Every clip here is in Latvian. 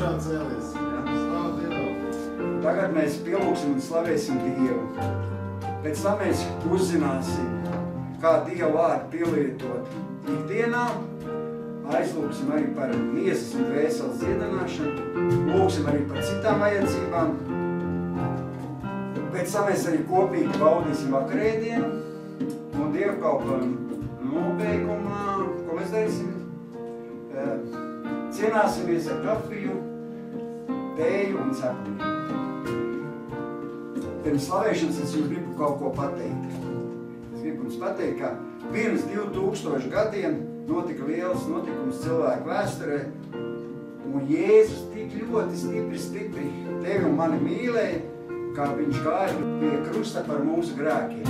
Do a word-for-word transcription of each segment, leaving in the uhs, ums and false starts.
augšā cēlies. Slavu Dievu. Tagad mēs pielūksim un slavēsim Dievu. Pēc tam mēs uzzināsim, kā Dieva vārdu pielietot ikdienā. Aizlūksim arī par miesas un dvēseles dziedināšanu. Lūksim arī par citām vajadzībām. Pēc tam mēs arī kopīgi baudīsim vakarēdienu. Un dievkalpojumu nobeigumā, ko mēs darīsim? Cienāsimies ar kafiju, tēju un cepumiem. Pirms slavēšanas es jums gribu kaut ko pateikt. Es gribu jums pateikt, ka pirms divi tūkstoši gadiem notika liels notikums cilvēku vēsturē, un Jēzus tik ļoti stipri, stipri tevi un mani mīlēja, kā viņš gāja pie krusta par mūsu grēkiem.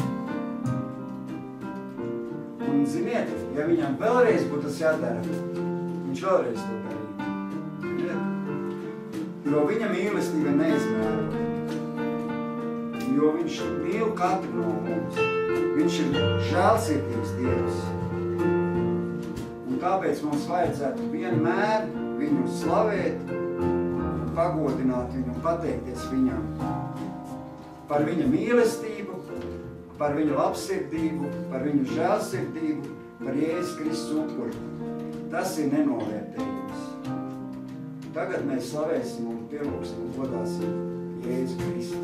Un ziniet, ja viņam vēlreiz būtu tas jādara, viņš vēlreiz to darīja. Jo viņa mīlestība neizmēro. Jo viņš mīl katru no mums. Viņš ir žēlsirdīgs Dievs. Un tāpēc mums vajadzētu vienmēr viņu slavēt, pagodināt viņu un pateikties viņam par viņa mīlestību, par viņa labsirdību, par viņu žēlsirdību, par Jēzus Kristus upuri. Tas ir nenovērtējums. Tagad mēs slavēsim un pielūksim un godāsim Jēzu Kristu.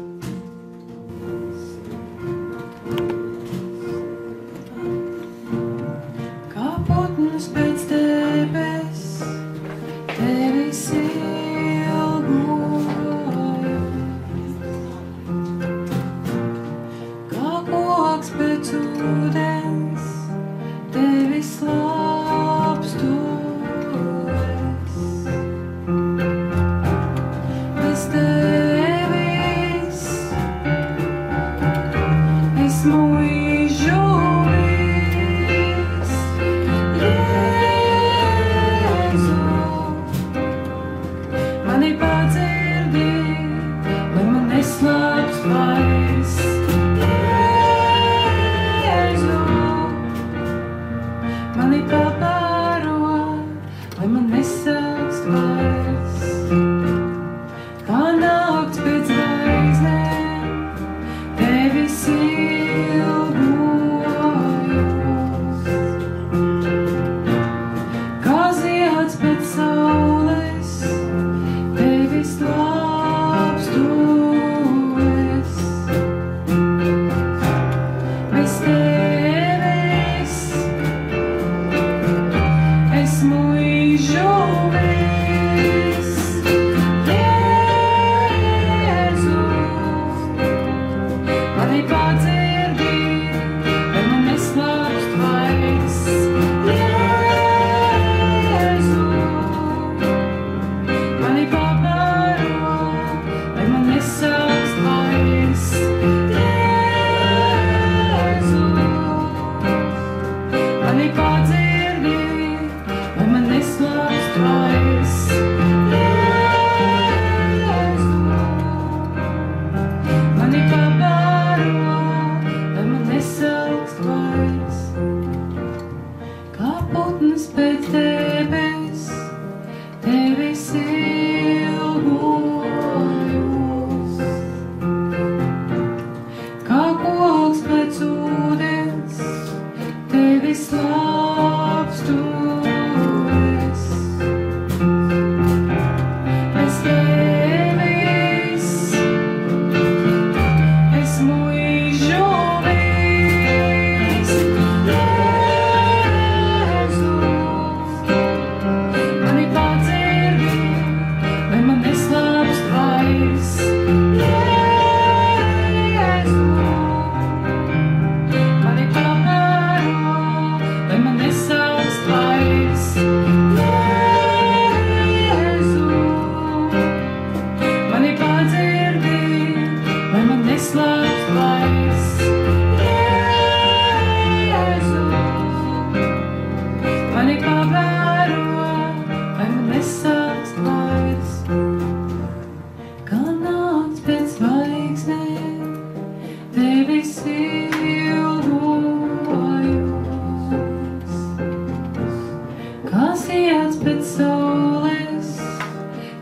Kā putns pēc debes, tevis ilgoju. Kā koks pēc ūdens, tevis slāpstu. Bez tevis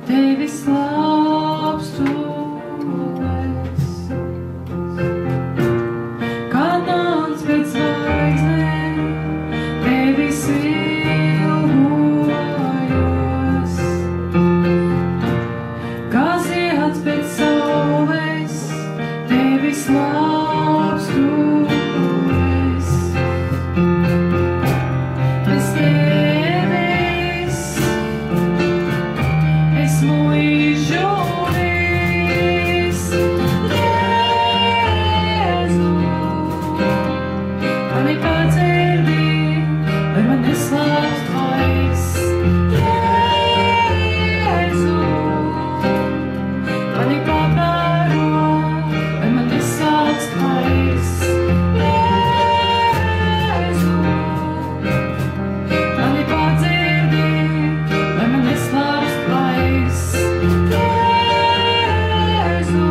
tevi slāpstu es. Kā nāc pēc zvaigznēm, tevis ilgojos. Kā zieds pēc saules, tevi slāpstu es. Bez tevis esmu izžūris, Jēzu. Mani padzirdi, lai man neslāpst vairs, Jēzu. Mani pabaro, lai man neslāpst vairs, Jēzu. Mani padzirdi, lai man neslāpst vairs, Jēzu.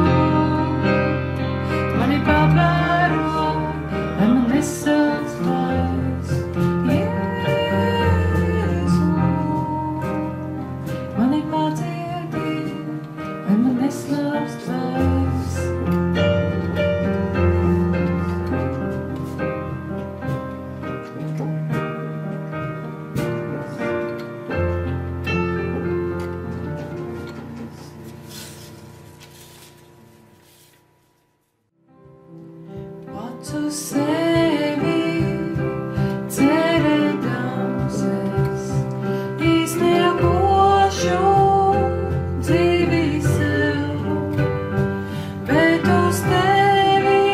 Mani pabaro, lai man neslāpst vairs, Jēzu. Mani padzirdi, lai man neslāpst vairs. Pats uz sevi cerēdams es izniekošu dzīvi sev, bet uz tevi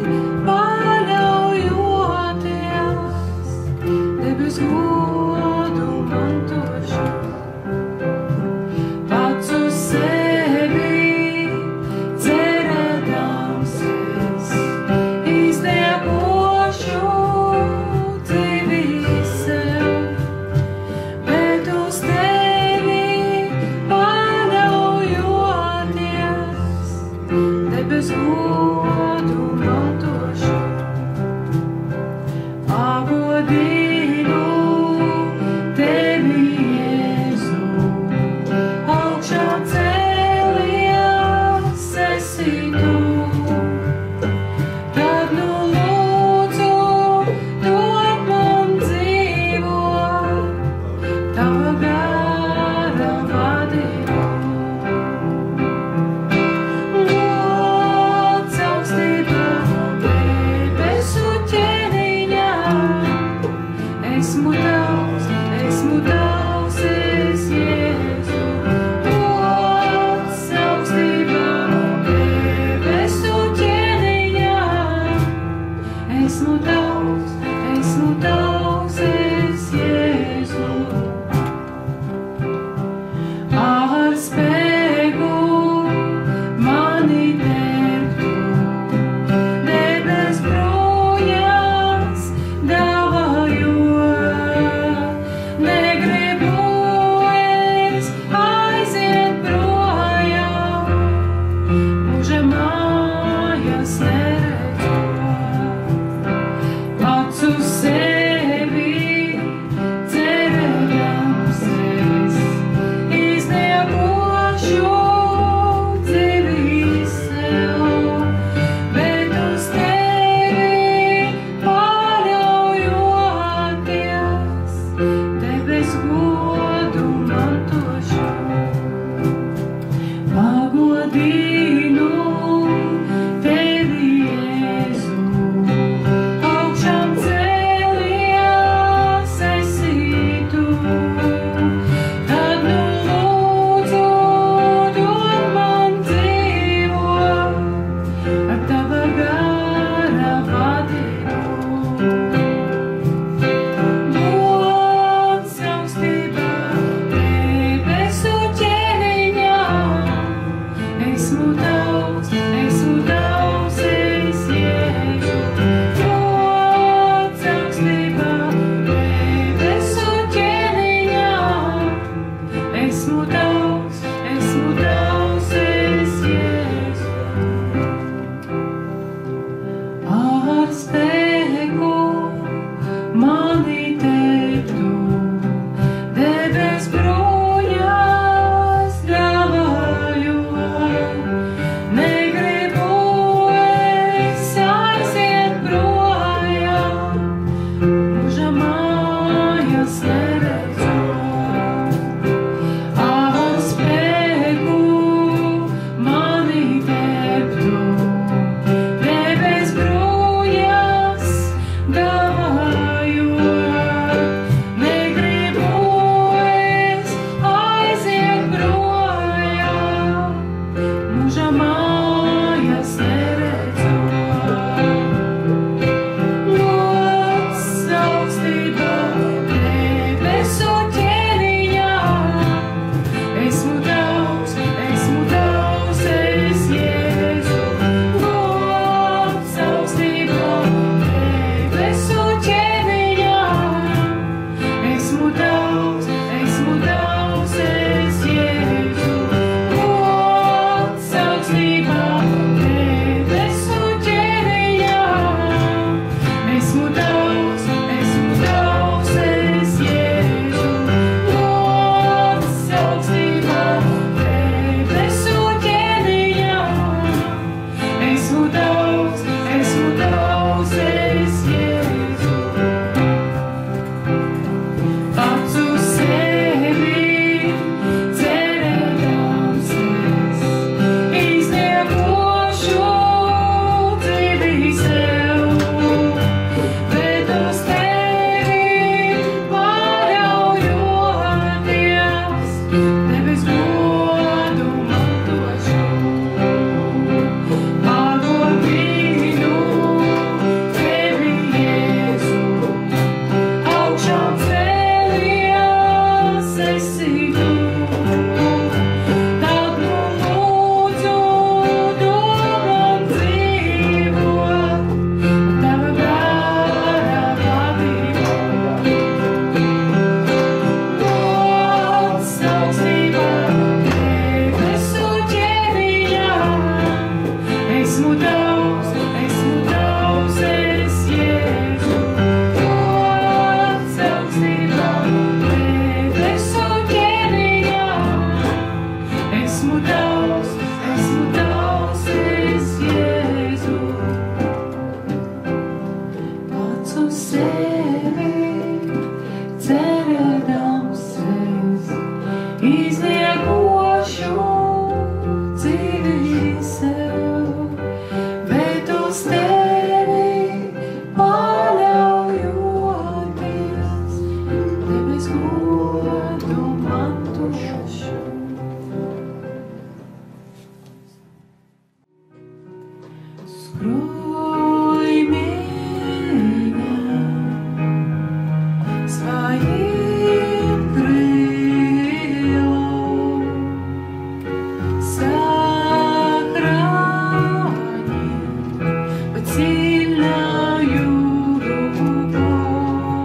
paļaujoties, debes godu mantošu. Pats uz sevi cerēdams es izniekošu dzīvi sev, bet uz tevi paļaujoties, debes godu mantošu. Pagodinu tevi, Jēzu, augšām cēlies esi tu. Tad nu lūdzu, dod man dzīvot tava gara vadību. Gods augstībā debesu ķēniņā, esmu tavs, esmu tavs, es Jēzu. Gods augstībā debesu ķēniņā, esmu tavs, esmu tavs, es Jēzu. Ar spēku mani ņemtu, debes projās dāvājot. Negribu es aiziet projām, mūža mājas neredzot. Pats uz sevi cerēdams es izniekošu dzīvi sev, bet uz tevi paļaujoties, debes godu mantošu. Pagodinu tevi, Jēzu, augšām cēlies esi tu. Tad nu lūdzu, dod man dzīvot ar tava gara vadību. Gods augstībā debesu ķēniņā, esmu tavs, esmu tavs, es Jēzu. Pats uz sevi cerēdams es, izniekošu dzīvi sev, bet uz tevi paļaujoties, debes godu mantošu. Skruj меня своим крылом, сохрани под сильною рукой.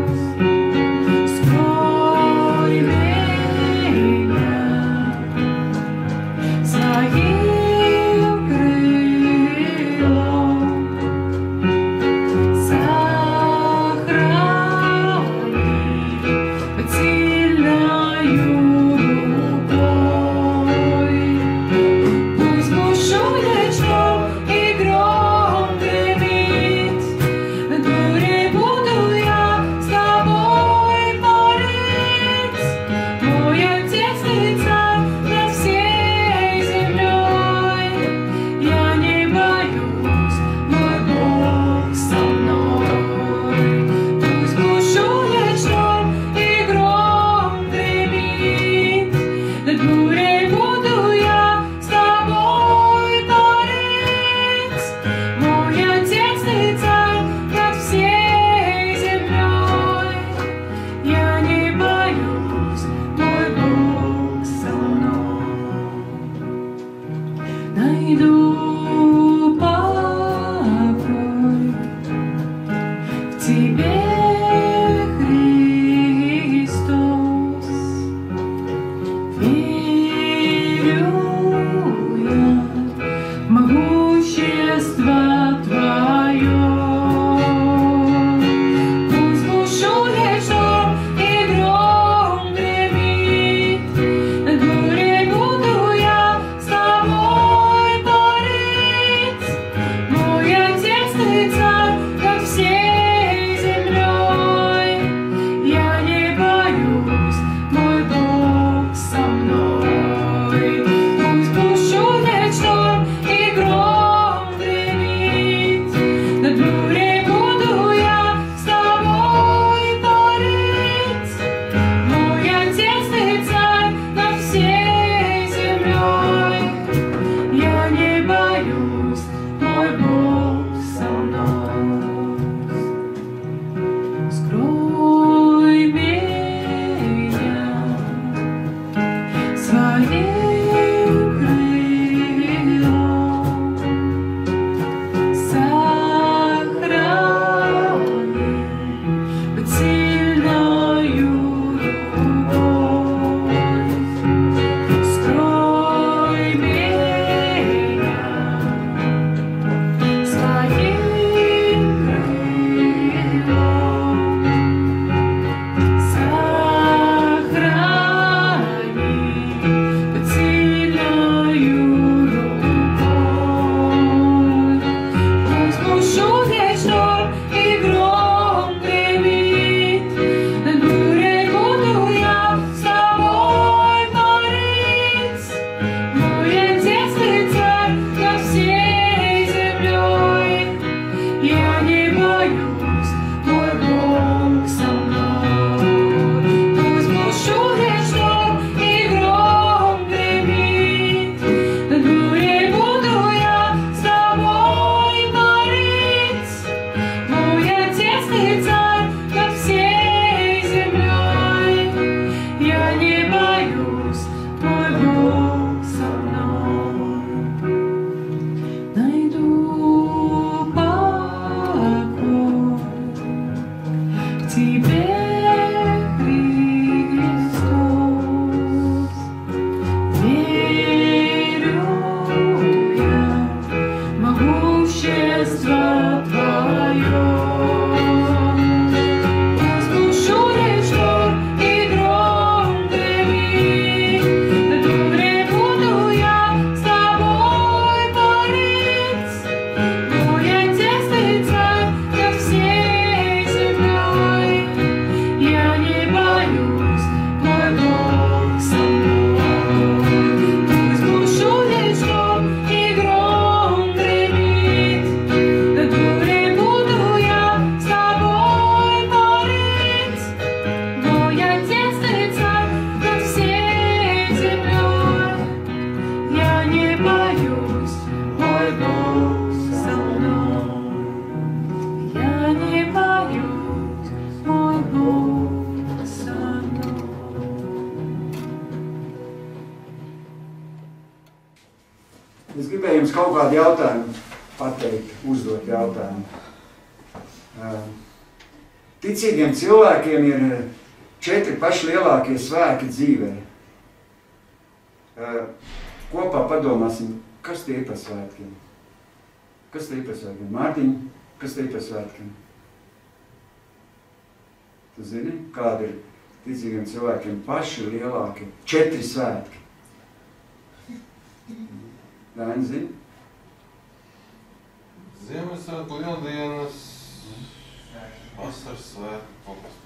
Скрой меня своим крылом, сохрани под сильною рукой. Пусть бушует шторм и гром гремит, над бурей буду я с тобой парить. Мой Отец и Царь над всей землей, я не боюсь, мой Бог со мной. Пусть бушует шторм и гром гремит, над бурей буду я с тобой парить. Мой Отец и Царь над всей землей, я не боюсь, мой Бог со мной. Найду покой в Тебе, Христос. Верю я в могущество Твое. Пусть бушует шторм и гром гремит, над бурей буду я с тобой парить. Es gribēju jums kaut kādu jautājumu pateikt, uzdot jautājumu. Ticīgiem cilvēkiem ir četri paši lielākie svēki dzīvē. Kopā padomāsim, kas tie ir par svētkiem? Kas tie ir par svētkiem? Mārtiņ, kas tie ir par svētkiem? Tu zini, kādi ir ticīgiem cilvēkiem paši lielākie četri svētki? Dāņi zini? Ziemassvētku, Lieldienas, vasaras svētku, kaut kas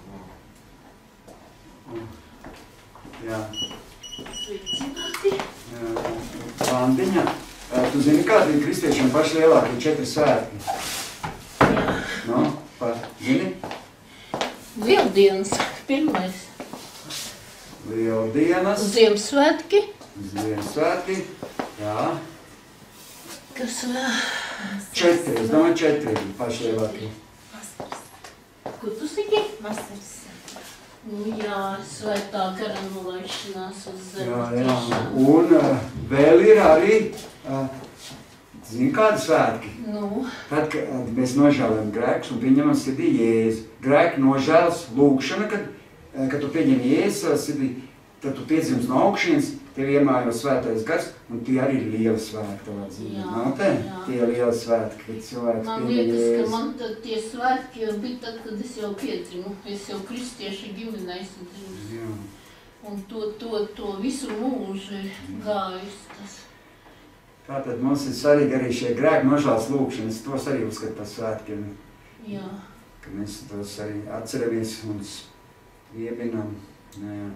par Jā. Sveicināti. Vandiņa, tu zini, kādi ir kristiešiem paši lielākie četri svētki? Jā. No, pa, zini? Lieldienas, pirmais. Lieldienas. Ziemassvētki. Ziemassvētki, jā. Kas vēl? Četri, es domāju, četri ir paši lielākie. Ko tu saki? Vasaras. Nu jā, svētā gara nolaišanās uz zemi. Jā, jā. tiešām. Un uh, vēl ir arī, uh, zini, kādi svētki? Nu, Tad, kad uh, mēs nožēlējam grēkus un pieņemam sirdī Jēzu. Grēku nožēls, lūkšana, kad, uh, kad tu pieņem Jēzu savā sirdī, tad tu piedzimst no augšienes, tev iemājo svētais gars, un tie arī ir lieli svētki tavā dzīvē. Jā, Nav te? jā. Tie ir lieli svētki, kad cilvēks man pieņem liekas, ka Jēzu. man tad tie svētki jau bija tad, kad es jau piedzimu. Es jau kristieša ģimenē esmu dzimis. Jā. Un to, to, to visu mūžu ir gājis tas. Tātad mums ir svarīgi arī šie grēku nožēlas lūkšanas, tos arī uzskat par svētkiem. Jā. Ka mēs tos arī atceramies un iebinam. Jā.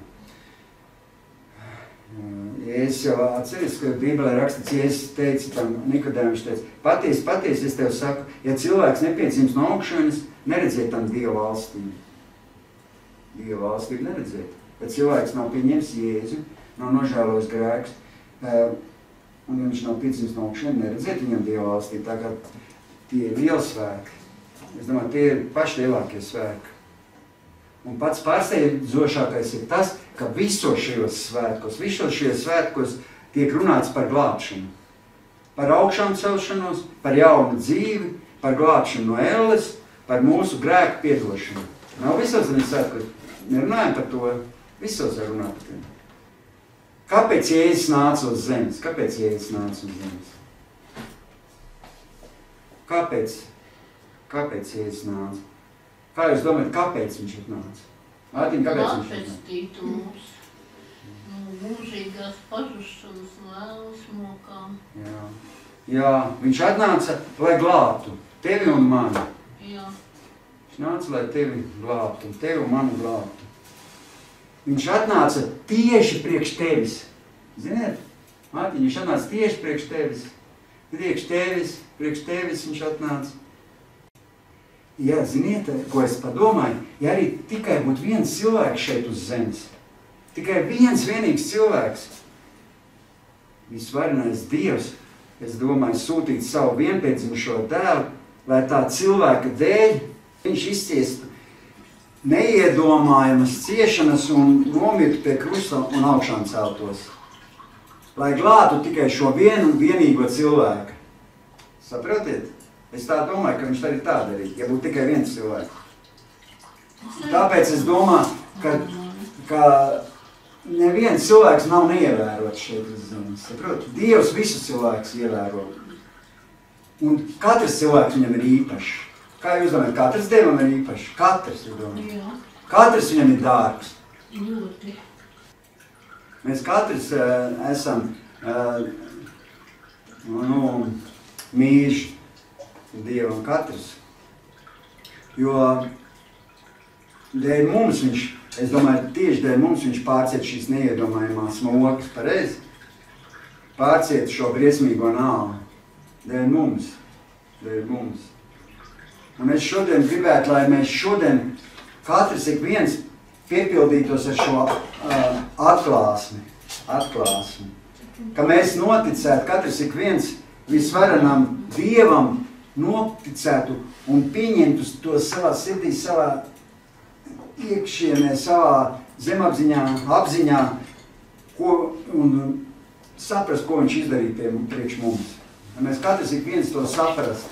Jēzus jau atceries, ka Bībelē rakstīts, Jēzus teica tam Nikodēmam, viņš teica, patiesi, patiesi, es tev saku, ja cilvēks nepiedzimst no augšienes, neredziet tam Dieva valstību. Dieva valstību neredziet. Bet cilvēks nav pieņems Jēzu, nav nožēlojis grēkus, un ja viņš nav piedzimst no augšienes, neredziet viņam Dieva valstību. Tā kā tie ir lieli svēki. Es domāju, tie ir paši lielākie svēki. Un pats pārsteidzošākais ir tas, ka visos šajos svētkos, visos šajos svētkos tiek runāts par glābšanu. Par augšām celšanos, par jaunu dzīvi, par glābšanu no elles, par mūsu grēku piedošanu. Nav visos šajos svētkos, nerunājam par to, visos var runāt par to. Kāpēc Jēzus nāca uz zemes? Kāpēc Jēzus nāca uz zemes? Kāpēc? Kāpēc Jēzus nāca? Kā jūs domājat, kāpēc viņš ir nāca? Mārtiņ, kāpēc viņš ir nāca? Atpestītu mūs no mūžīgās pažušanas un ēlas mokām. Jā. Jā, viņš atnāca, lai glābtu tevi un mani. Jā. Viņš nāca, lai tevi glābtu, tevi un mani glābtu. Viņš atnāca tieši priekš tevis. Ziniet, Mārtiņ, viņš atnāca tieši priekš tevis. Priekš tevis, priekš tevis viņš atnāca. Ja, ziniet, ko es padomāju, ja arī tikai būtu viens cilvēks šeit uz zemes, tikai viens vienīgs cilvēks, visvarenais Dievs, es domāju, sūtīt savu vienpiedzimušo dēlu, lai tā cilvēka dēļ viņš izciestu neiedomājamas ciešanas un nomirtu pie krusta un augšām celtos. Lai glābtu tikai šo vienu vienīgo cilvēku. Saprotiet? Es tā domāju, ka viņš arī tā darīja, ja būtu tikai viens cilvēks. Tāpēc es domāju, ka, ka neviens cilvēks nav neievērots šeit uz zemes. Saprot? Dievs visus cilvēkus ievēro. Un katrs cilvēks viņam ir īpašs. Kā jūs domājat, katrs Dievam ir īpašs? Katrs, jūs domājat. Jā. Katrs viņam ir dārgs. Ļoti. Mēs katrs uh, esam uh, nu, mīļš Dievam katrs. Jo dēļ mums viņš, es domāju, tieši dēļ mums viņš pārciet šīs neiedomājumās mokas, pareizi? Pārciet šo briesmīgo nāvi. Dēļ mums. Dēļ mums. Un es šodien gribētu, lai mēs šodien katrs ik viens piepildītos ar šo uh, atklāsmi. Atklāsmi. Ka mēs noticētu, katrs ik viens visvarenam Dievam noticētu un pieņemtu to savā sirdī, savā iekšienē, savā zemapziņā, apziņā, ko, un saprast, ko viņš izdarīja pie, priekš mums. Ja mēs katrs ik viens to saprast.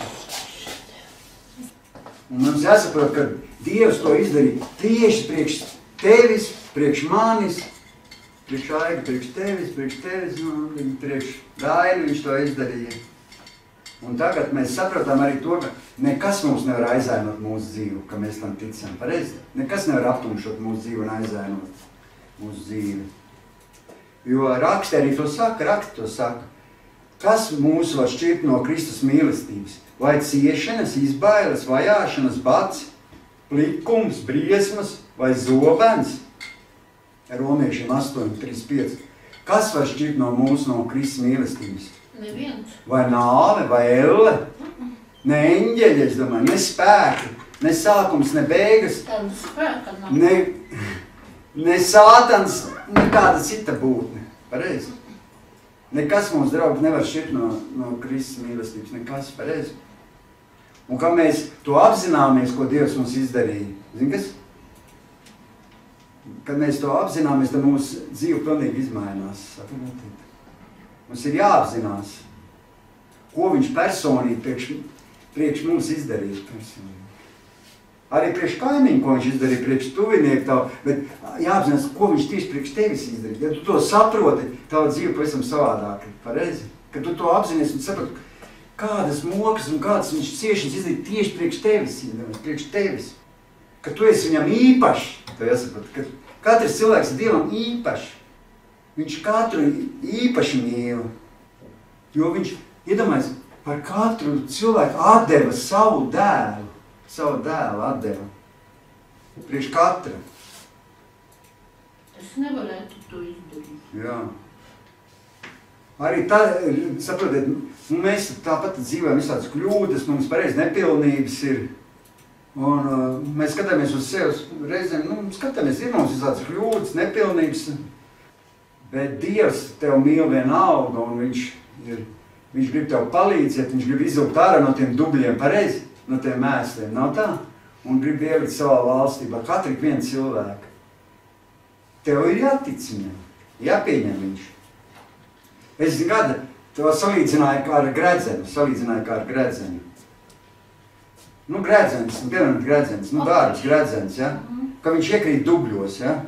Un mums jāsaprot, ka Dievs to izdarīja tieši priekš tevis, priekš manis, priekš Aiga, priekš tevis, priekš tevis, nu, priekš Daini viņš to izdarīja. Un tagad mēs saprotam arī to, ka nekas mums nevar aizēnot mūsu dzīvi, ka mēs tam ticam. Pareizi? Nekas nevar aptumšot mūsu dzīvi un aizēnot mūsu dzīvi. Jo raksti arī to saka, raksti to saka. Kas mūs var šķirt no Kristus mīlestības? Vai ciešanas, izbailes, vajāšanas, bats, plikums, briesmas vai zobens? Romiešiem astoņi, trīs, pieci. Kas var šķirt no mūsu no Kristus mīlestības? Neviens. Vai nāve, vai elle? Ne eņģeļi, es domāju, ne spēki, ne sākums, ne beigas. Tāda spēka nav. Ne, ne sātans, nekāda cita būtne. Pareizi? Nekas mums, draugi, nevar šķirt no, no Kristus mīlestības. Nekas, pareizi? Un kā mēs to apzināmies, ko Dievs mums izdarīja. Zini, kas? Kad mēs to apzināmies, tad mūsu dzīve pilnīgi izmainās. Mums ir jāapzinās, ko viņš personīgi priekš, priekš mums izdarīja. Arī priekš kaimiņu, ko viņš izdarīja, priekš tuvinieku tavu, bet jāapzinās, ko viņš tieši priekš tevis izdarīja. Ja tu to saproti, tava dzīve pavisam savādāk. Pareizi? Kad tu to apzinies un saproti, kādas mokas un kādas viņš ciešanas izdarīja tieši priekš tevis, priekš tevis. Ka tu esi viņam īpašs, to jāsaprot, ka katrs cilvēks ir Dievam īpašs. Viņš katru īpaši mīl, jo viņš, iedomājies, par katru cilvēku atdeva savu dēlu, savu dēlu atdeva, priekš katra. Es nevarētu to izdarīt. Jā. Arī tā, saprotiet, mēs tāpat dzīvojam visādas kļūdas, mums pareizi nepilnības ir, un uh, mēs skatāmies uz sevi reizēm, nu, skatāmies, ir mums visādas kļūdas, nepilnības, bet Dievs tev mīl vienalga, un viņš, ir, viņš grib tev palīdzēt, viņš grib izvilkt ārā no tiem dubļiem, pareizi, no tiem mēsliem, nav tā? Un grib ielikt savā valstībā, katru vienu cilvēku. Tev ir jātic viņam, jāpieņem viņš. Es zinu, gada, to salīdzināju kā ar gredzenu, salīdzināju kā ar gredzenu. Nu, gredzens, piemēram, gredzens, nu, dārgs gredzens, ja? Ka viņš iekrīt dubļos, ja?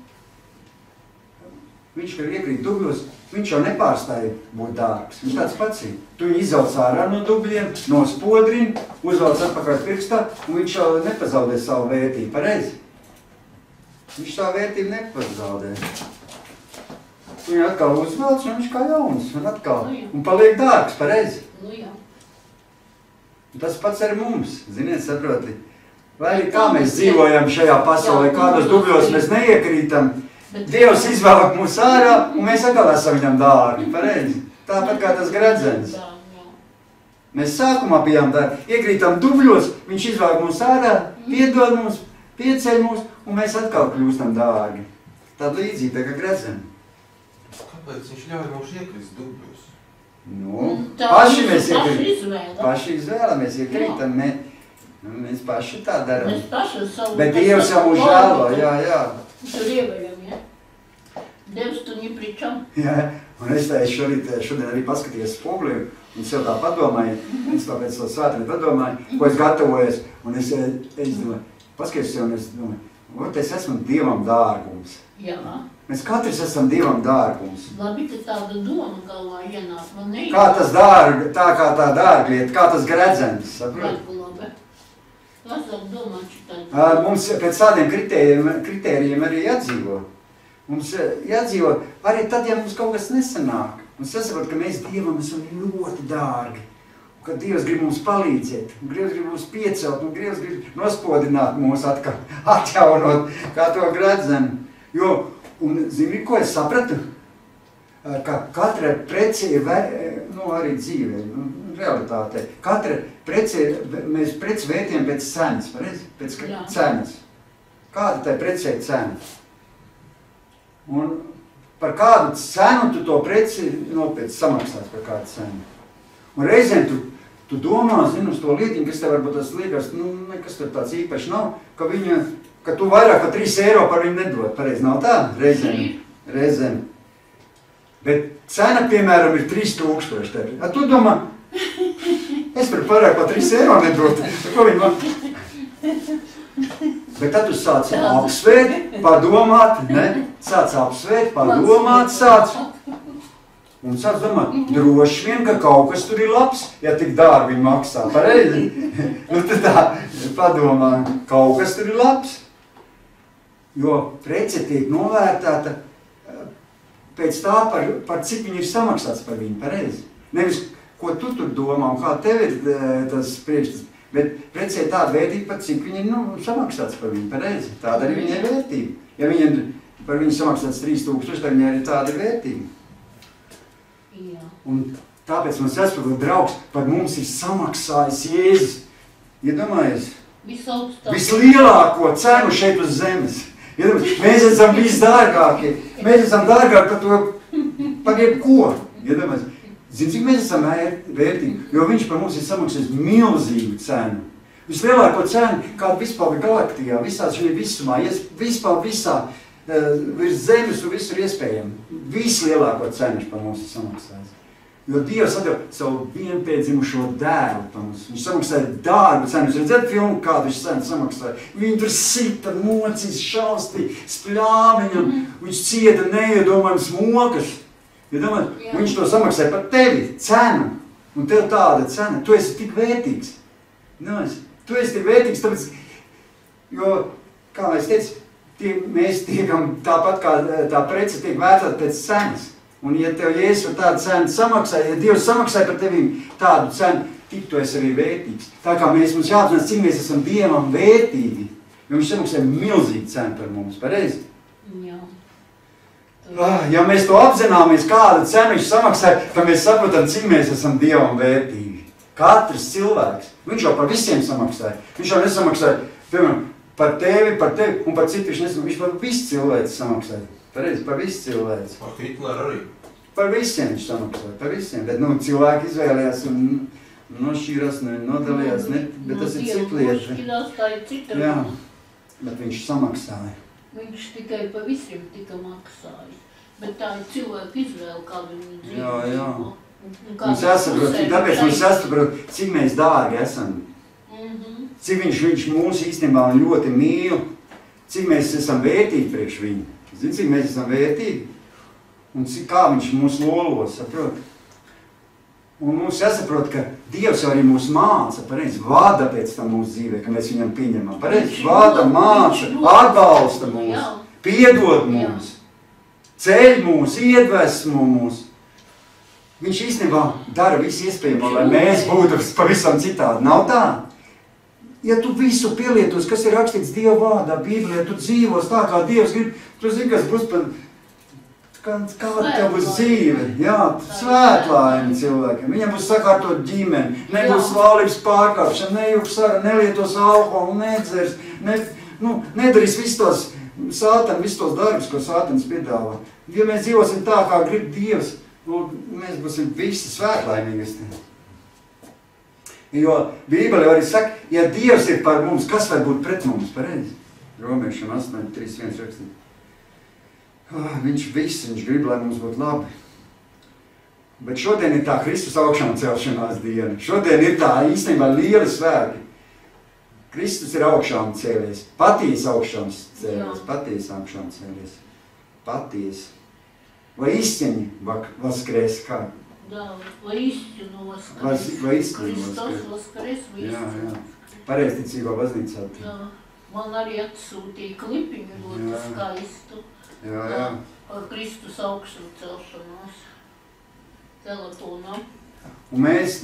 Viņš, kad iekrīt dubļos, viņš jau nepārstāja būt dārgs. Viņš tāds pats ir. Tu viņu izvelc ārā no dubļiem, no spodrina, uzvelc atpakaļ pirkstā, un viņš jau nepazaudē savu vērtību. Pareizi? Viņš savu vērtību nepazaudē. Tu viņu atkal uzvelc, un viņš kā jauns, un atkal. Un paliek dārgs, pareizi? Nu jā. Un tas pats ar mums, ziniet, saproti. Vai arī kā mēs dzīvojam šajā pasaulē, kādos dubļos mēs neiekrītam, Dievs izvēlāk mūs ārā, un mēs atkal esam viņam dārgi, pareizi. Tāpat kā tas gredzens. Mēs sākumā bijām dārgi, iekrītam dubļos, viņš izvēlāk mūs ārā, piedod mūs, pieceļ mūs, un mēs atkal kļūstam dārgi. Tāda līdzība, tā kā gredzeni. Kāpēc viņš ļauj mums iekrist dubļos? Nu, Tā paši mēs paši iekrītam. izvēle. Paši izvēlamies, iekrītam. Mē, mēs paši tā darām. Mēs paši savu... Bet Dievs jau mūs žēlo, jā, jā. Tur ievajam, ja? Dievs tu ni pri čam. Jā, un es tā šorīt, šodien arī paskatījos spoguli, un sev tā padomāju, es tāpēc to svētdienu padomāju, ko es gatavojos, un es, es domāju, paskatījos sev, un es domāju, ot, es esmu Dievam dārgums. Jā. Mēs katrs esam Dievam dārgums. Labi, ka tāda doma galvā ienāk, man neiet. Kā tas dārg, tā kā tā dārglieta, kā tas gredzens, saprot? Labi. Lazāk domāt šitādi. Mums pēc tādiem kritērijiem, kritērijiem arī jādzīvo. Mums jādzīvo arī tad, ja mums kaut kas nesanāk. Mums sasaprot, ka mēs Dievam esam ļoti dārgi. Un ka Dievs grib mums palīdzēt. Un Dievs grib mums piecelt. Un Dievs grib nospodināt mūs atkal, atjaunot kā to gredzenu. Jo, un zini, ko es sapratu? Ka katra prece ir, nu, arī dzīvē, nu, realitātē. Katra prece, mēs preci vērtējam pēc cenas, pareizi? Pēc Jā. cenas. Kāda tai precei cena? Un par kādu cenu tu to preci nopietni samaksās par kādu cenu. Un reizēm tu, tu domā, zini, uz to lietiņu, kas tev varbūt tas liekas, nu, nekas tur tāds īpaši nav, ka viņa, ka tu vairāk kā trīs eiro par viņu nedod, pareizi, nav tā? Reizēm, reizēm. Bet cena, piemēram, ir trīs tūkstoši tevi. A, tu domā, es par pārāk pa trīs eiro nedot. Ko viņi man? Bet tad tu sāc apsvērt, padomāt, ne? Sāc apsvērt, padomāt, sāc. Un sāc domāt, droši vien, ka kaut kas tur ir labs, ja tik dārgi viņi maksā. Pareizi? Nu, tad tā padomā, kaut kas tur ir labs. Jo prece tiek novērtēta pēc tā, par, par cik viņi ir samaksāts par viņu. Pareizi? Nevis, ko tu tur domā un kā tev ir tas priekšstats. Bet precē tāda vērtība, pat cik viņi ir nu, samaksāts par viņu. Pareizi? Tāda arī viņa ir vērtība. Ja viņiem par viņu samaksāts trīs tūkstoši, tad viņai ir tāda vērtība. Jā. Un tāpēc man saprot, draugs, par mums ir samaksājis Jēzus. Iedomājies? Visaugstāk. Vislielāko cenu šeit uz zemes. Iedomājies? Mēs esam visdārgākie. Mēs esam dārgāki par to, par jebko. Iedomājies? Zini, cik mēs esam vērtīgi? Jo viņš par mums ir samaksājis milzīgu cenu. Vislielāko cenu, kāda vispār galaktijā, visā šī visumā, vispār visā, virs zemes un visur iespējami. Vislielāko cenu par mums ir samaksājis. Jo Dievs atdeva savu vienpiedzimušo dēlu par mums. Viņš samaksāja dārgu cenu. Jūs redzat filmu, kādu viņš cenu samaksāja? Viņi tur sita, mocīs, šaustīja, spļāva viņam. Viņš cieta neiedomājams mokas. Ja domāju, viņš to samaksāja par tevi, cenu. Un tev tāda cena. Tu esi tik vērtīgs. Nu, tu esi tik vērtīgs, tāpēc, jo, kā es teicu, Tie, mēs tiekam tāpat kā tā prece tiek vērtēta pēc cenas. Un ja tev Jēzus tādu cenu samaksāja, ja Dievs samaksāja par tevīm tādu cenu, tik tu esi arī vērtīgs. Tā kā mēs mums jāapzinās, cik mēs esam Dievam vērtīgi, jo viņš samaksāja milzīgu cenu par mums, pareizi? Jā. Ja mēs to apzināmies, kādu cenu viņš samaksāja, tad mēs saprotam, cik mēs esam Dievam vērtīgi. Katrs cilvēks. Viņš jau par visiem samaksāja. Viņš jau nesamaksāja, piemēram, par tevi, par tevi un par citu viņš nesamaksāja. Viņš par visu cilvēci samaksāja. Pareizi, par visu cilvēci. Par Hitleru arī. Par visiem viņš samaksāja, par visiem. Bet, nu, cilvēki izvēlējās un nošķīrās, ne, nodalījās, ne, bet tas ir cik lieta. Tā ir cita. Jā, bet viņš samaksāja. Viņš tikai pa visiem tika maksājis. Bet tā ir cilvēka izvēle, kā viņi dzīvo. Jā, jā. Mums jāsaprot, tāpēc mums jāsaprot, cik mēs dārgi esam. Mm-hmm. Cik viņš, viņš mūs īstenībā ļoti mīl, cik mēs esam vērtīgi priekš viņu. Zini, cik mēs esam vērtīgi? Un cik, kā viņš mūs lolo, saprot? Un mums jāsaprot, ka Dievs jau arī mūs māca, pareizi, vada pēc tam mūsu dzīvē, ka mēs viņam pieņemam. Pareizi, vada, māca, atbalsta mūs, piedod mūs, ceļ mūs, iedvesmo mūs. Viņš īstenībā dara visu iespējamo, lai mēs būtu pavisam citādi. Nav tā? Ja tu visu pielietos, kas ir rakstīts Dieva vārdā, Bībelē, tu dzīvos tā, kā Dievs grib, tu zini, kas būs par... Kā, kāda tev būs dzīve? Jā, svētlaimi cilvēkiem. Viņam būs sakārtot ģimeni, nebūs laulības pārkāpšana, nejūks ara, nelietos alkoholu, nedzers, ne, nu, nedarīs visus tos sātani, visus tos darbus, ko sātans piedāvā. Ja mēs dzīvosim tā, kā grib Dievs, nu, mēs būsim visi svētlaimīgi. Jo Bībele arī saka, ja Dievs ir par mums, kas var būt pret mums, pareizi? Romiešiem astoņi trīs viens rakstīt. Oh, viņš viss, viņš grib, lai mums būtu labi. Bet šodien ir tā Kristus augšām celšanās diena. Šodien ir tā īstenībā liela svētki. Kristus ir augšām cēlies. Patiesi augšām cēlies. Patiesi augšām cēlies. Patiesi. Vai izceņi vaskrēs kā? Jā, vai izceņu vaskrēs. Vai izceņu Kristus vaskrēs, vai jā, izceņu. jā. Pareizticīgo baznīcā. Jā. Man arī atsūtīja klipiņu ļoti skaistu. Jā, jā. Ar Kristus augšām celšanās. Telefonā. Un mēs,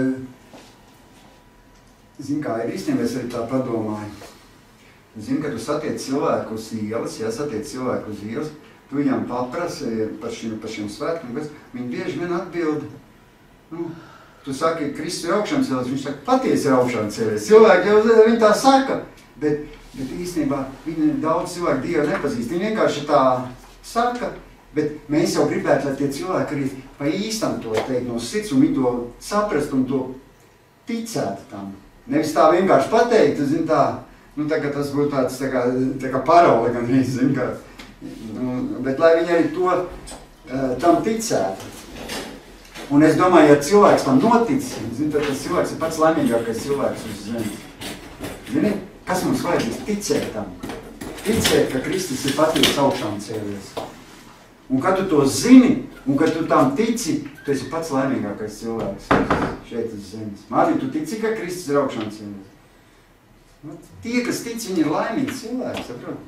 zin kā, ir īstenībā, es arī tā padomāju. Zin, ka tu satiec cilvēku uz ielas, ja satiec cilvēku uz ielas, tu viņam paprasi par šiem, par šiem svētkiem, viņi bieži vien atbild, nu, tu saki, Kristus ir augšām cēlies, viņš saka, patiesi ir augšām cēlies. Cilvēki jau, viņi tā saka, bet, bet īstenībā viņi daudz cilvēku Dievu nepazīst. Viņi vienkārši tā saka, bet mēs jau gribētu, lai tie cilvēki arī pa īstam to teikt no sirds un viņi to saprast un to ticētu tam. Nevis tā vienkārši pateikt, zin tā, nu tā kā tas būtu tāds tā kā, tā kā parole gan, zin kā. Nu, bet lai viņi arī to tam ticētu. Un es domāju, ja cilvēks tam notic, zin, tad tas cilvēks ir pats laimīgākais cilvēks uz zemes. Zini, kas mums vajag ticēt tam? Ticēt, ka Kristus ir patiesi augšām cēlies. Un kad tu to zini, un kad tu tam tici, tu esi pats laimīgākais cilvēks šeit uz zemes. Mārtiņ, tu tici, ka Kristus ir augšām cēlies? Tie, kas tic, viņi ir laimīgi cilvēki, saprot?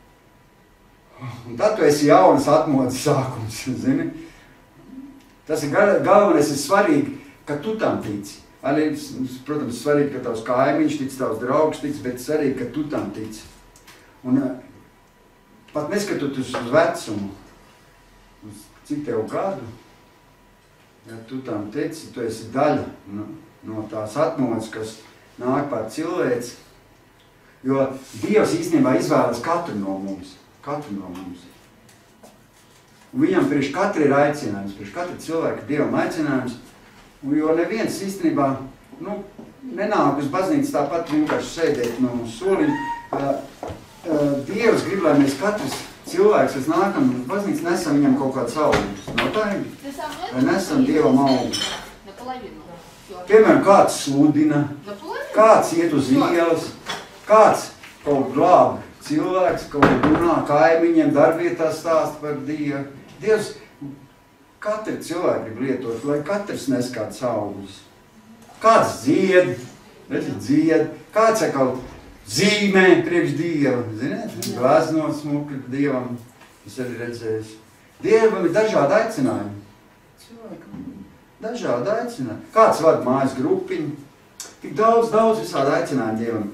Un tad tu esi jaunas atmodas sākums, zini? Tas ir galvenais, ir svarīgi, ka tu tam tici. Arī, protams, svarīgi, ka tavs kaimiņš tic, tavs draugs tic, bet svarīgi, ka tu tam tici. Un pat neskatot uz vecumu, uz cik tev gadu, ja tu tam tici, tu esi daļa no, no tās atmodas, kas nāk pār cilvēci. Jo Dievs īstenībā izvēlas katru no mums. Katru no mums. Un viņam priekš katru ir aicinājums, priekš katru cilvēku Dievam aicinājums. Un jo neviens īstenībā nu, nenāk uz baznīcu tāpat vienkārši sēdēt no soliņa. Uh, uh, Dievs grib, lai mēs katrs cilvēks, kas nākam uz baznīcu, nesam viņam kaut kāds augļus. Nav tā? Vai nesam Dievam augļus? Piemēram, kāds sludina, kāds iet uz ielas, kāds kaut glāb cilvēks, kaut runā kaimiņiem, darbietā stāst par Dievu. Dievs katru cilvēku grib lietot, lai katrs nes kāds augļus. Kāds dzied, redzi, dzied, kāds atkal zīmē priekš Dieva, ziniet, glazno smuki Dievam, es arī redzējis. Dievam ir dažādi aicinājumi. Cilvēkam dažādi aicinājumi. Kāds vada mājas grupiņu, tik daudz, daudz visādi aicinājumi Dievam.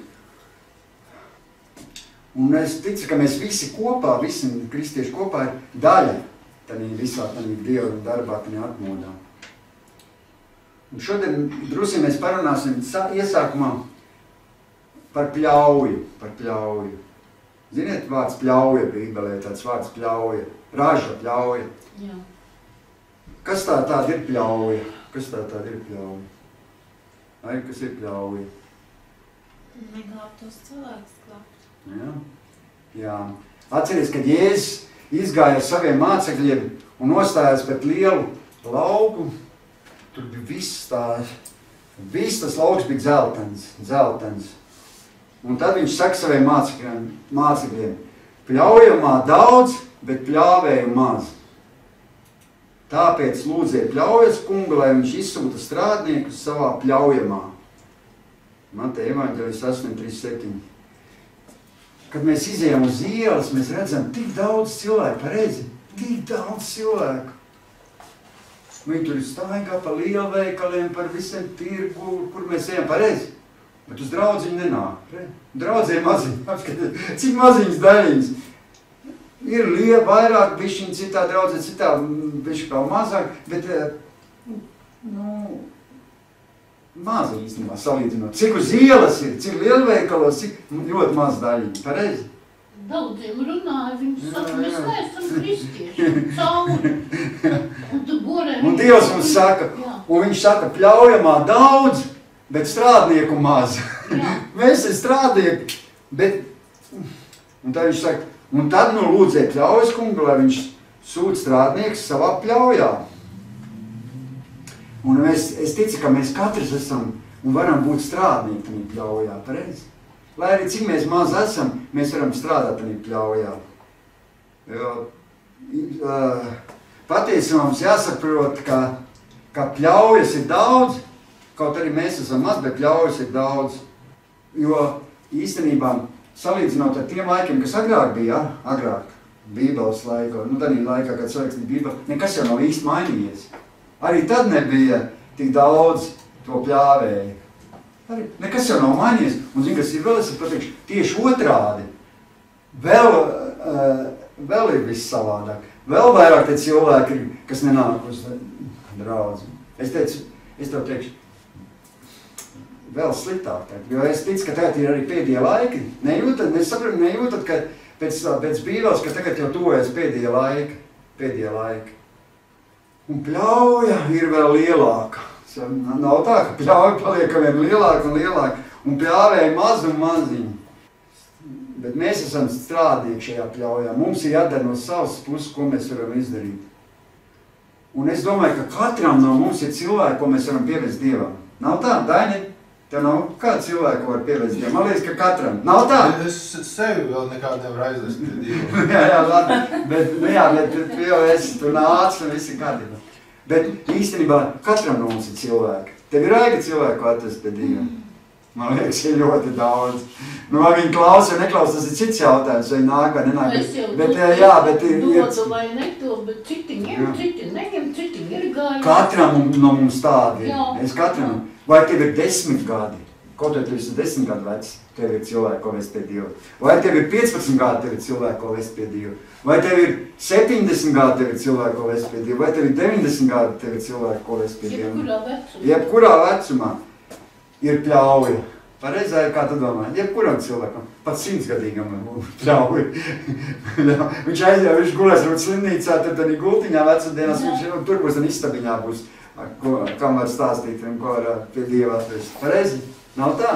Un es ticu, ka mēs visi kopā, visi kristieši kopā ir daļa tādā visā tādā Dieva darbā, tādā atmodā. Un šodien drusi mēs parunāsim iesākumā par pļauju, par pļauju. Ziniet, vārds pļauja Bībelē, tāds vārds pļauja, raža pļauja. Jā. Kas tā tāda ir pļauja? Kas tā tāda ir pļauja? Ai, kas ir pļauja? Neglābt tos cilvēkus glābt. Jā. Jā. Atceries, kad Jēzus izgāja ar saviem mācekļiem un nostājās pret lielu lauku, tur bija viss tā, viss tas lauks bija dzeltens, dzeltens. Un tad viņš saka saviem mācekļiem, mācekļiem, pļaujamā daudz, bet pļāvēju maz. Tāpēc lūdziet pļaujas kungu, lai viņš izsūta strādniekus savā pļaujamā. Mateja evaņģēlis astoņi trīsdesmit septiņi. Kad mēs izejam uz ielas, mēs redzam tik daudz cilvēku, pareizi, tik daudz cilvēku. Viņi tur ir staigā pa lielveikaliem, par visiem tirgu, kur mēs ejam, pareizi. Bet uz draudziņu nenāk. Draudzē ir maziņi, cik maziņas daļiņas. Ir liela, vairāk bišķiņi, citā draudzē, citā bišķi kā mazāk, bet, nu, maza īstenībā salīdzinot. Cik uz ielas ir, cik lielveikalos, cik ļoti maz daļiņi, pareizi? Daudziem runāja, viņi saka, mēs neesam kristieši, cauri. Un tu borē... Un Dievs mums saka, jā. Un viņš saka, pļaujamā daudz, bet strādnieku maz. Mēs esam strādnieki, bet... Un tad viņš saka, un tad nu lūdzē pļaujas kungu, lai viņš sūta strādniekus savā pļaujā. Un es, es ticu, ka mēs katrs esam un varam būt strādnieki tādā pļaujā, pareizi? Lai arī cik mēs maz esam, mēs varam strādāt tādā pļaujā. Jo, uh, patiesībā mums jāsaprot, ka, ka pļaujas ir daudz, kaut arī mēs esam maz, bet pļaujas ir daudz. Jo īstenībā, salīdzinot ar tiem laikiem, kas agrāk bija, ja? agrāk, Bībeles laikā, nu tādā laikā, kad cilvēks bija Bībele, nekas jau nav īsti mainījies. Arī tad nebija tik daudz to pļāvēju. Arī nekas jau nav mainījies. Un zin, kas ir vēl, es pateikšu, tieši otrādi. Vēl, uh, vēl ir viss savādāk. Vēl vairāk te cilvēki ir, kas nenāk uz draudzi. Es teicu, es tev teikšu, vēl sliktāk. Jo es ticu, ka tagad ir arī pēdējie laiki. Nejūtat, mēs saprotam, nejūtat, ka pēc, pēc Bībeles, ka tagad jau tuvojas pēdējie laiki. Pēdējie laiki. Un pļauja ir vēl lielāka. Nav tā, ka pļauja paliek vien lielāka un lielāka. Un pļāvēja maz un maziņi. Bet mēs esam strādnieki šajā pļaujā. Mums ir jādara no savas puses, ko mēs varam izdarīt. Un es domāju, ka katram no mums ir cilvēki, ko mēs varam pievest Dievam. Nav tā, Daini? Tev nav kāda cilvēka, ko var pievest Dievam. Man liekas, ka katram. Nav tā? Es sevi vēl nekādu nevaru aizvest pie Dieva. jā, jā, labi. Bet, nu jā, bet tu jau esi, tu nāc un visi kārtībā. Bet īstenībā katram no mums ir cilvēki. Tev ir aika cilvēku, ko atvest pie Dieva. Man liekas, ir ļoti daudz. Nu, vai viņi klausa vai neklausa, tas ir cits jautājums, vai nāk vai nenāk. Es jau bet, jā, bet ir, dodu vai neto, bet citi ņem, citi neņem, citi ir gāji. Katram no mums tādi. Jā. Es katram. Vai tev ir desmit gadi? Kaut vai tev ir desmit gadu vecs, tev ir cilvēki, ko vest pie Dieva. Vai tev ir piecpadsmit gadi, tev ir cilvēki, ko vest pie Dieva. Vai tev ir septiņdesmit gadi, tev ir cilvēki, ko vest pie Dieva. Vai tev ir deviņdesmit gadi, tev ir cilvēki, ko vest pie Dieva. Jebkurā vecumā. Jebkurā vecumā ir pļauja. Pareizā ir, kā tu domā, jebkuram cilvēkam, pat simtsgadīgam pļauja. viņš aizjā, viņš gulēs rūt slimnīcā, tad arī gultiņā vecumdienās, viņš tur būs un istabiņā būs, ko, kam var stāstīt un ko var pie Dieva atvest. Pareizi? Nav tā?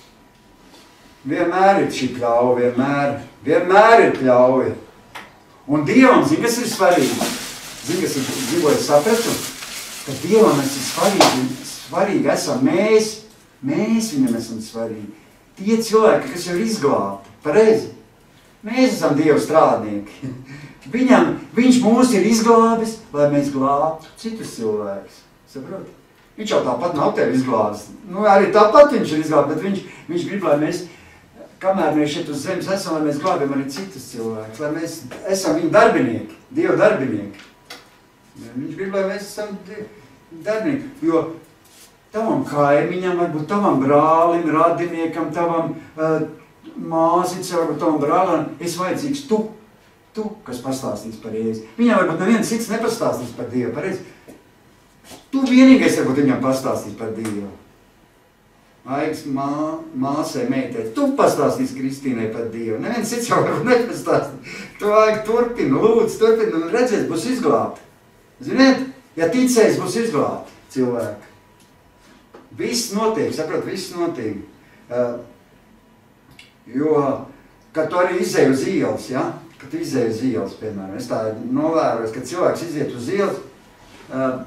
Vienmēr ir šī pļauja, vienmēr, vienmēr ir pļauja. Un Dievam, zini, kas ir svarīgi? Zini, kas ir, dzīvoju sapratu? Ka Dievam mēs ir svarīgi, svarīgi esam mēs, Mēs viņam esam svarīgi. Tie cilvēki, kas jau ir izglābti, pareizi. Mēs esam Dieva strādnieki. Viņam, viņš mūs ir izglābis, lai mēs glābtu citus cilvēkus. Saproti? Viņš jau tāpat nav tevi izglābis. Nu, arī tāpat viņš ir izglābis, bet viņš, viņš grib, lai mēs, kamēr mēs šeit uz zemes esam, lai mēs glābjam arī citus cilvēkus. Lai mēs esam viņa darbinieki, Dieva darbinieki. Viņš grib, lai mēs esam darbinieki, jo tavam kaimiņam, varbūt tavam brālim, radiniekam, tavam uh, māsicam, varbūt tavam brālim, es vajadzīgs tu, tu, kas pastāstīs par Jēzu. Viņam varbūt neviens cits nepastāstīs par Dievu, pareizi. Tu vienīgais varbūt viņam pastāstīs par Dievu. Aigas mā, māsai, meitai, tu pastāstīs Kristīnai par Dievu. Neviens cits jau varbūt nepastāstīs. Tu vajag turpini, lūdzu, turpini, un redzēs, būs izglābti. Ziniet, ja ticēs, būs izglābti cilvēki. Viss notiek, saprot, viss notiek. Uh, jo, kad tu arī izēji uz ielas, ja? Kad tu izēji uz ielas, piemēram, es tā novēroju, kad cilvēks iziet uz ielas, uh,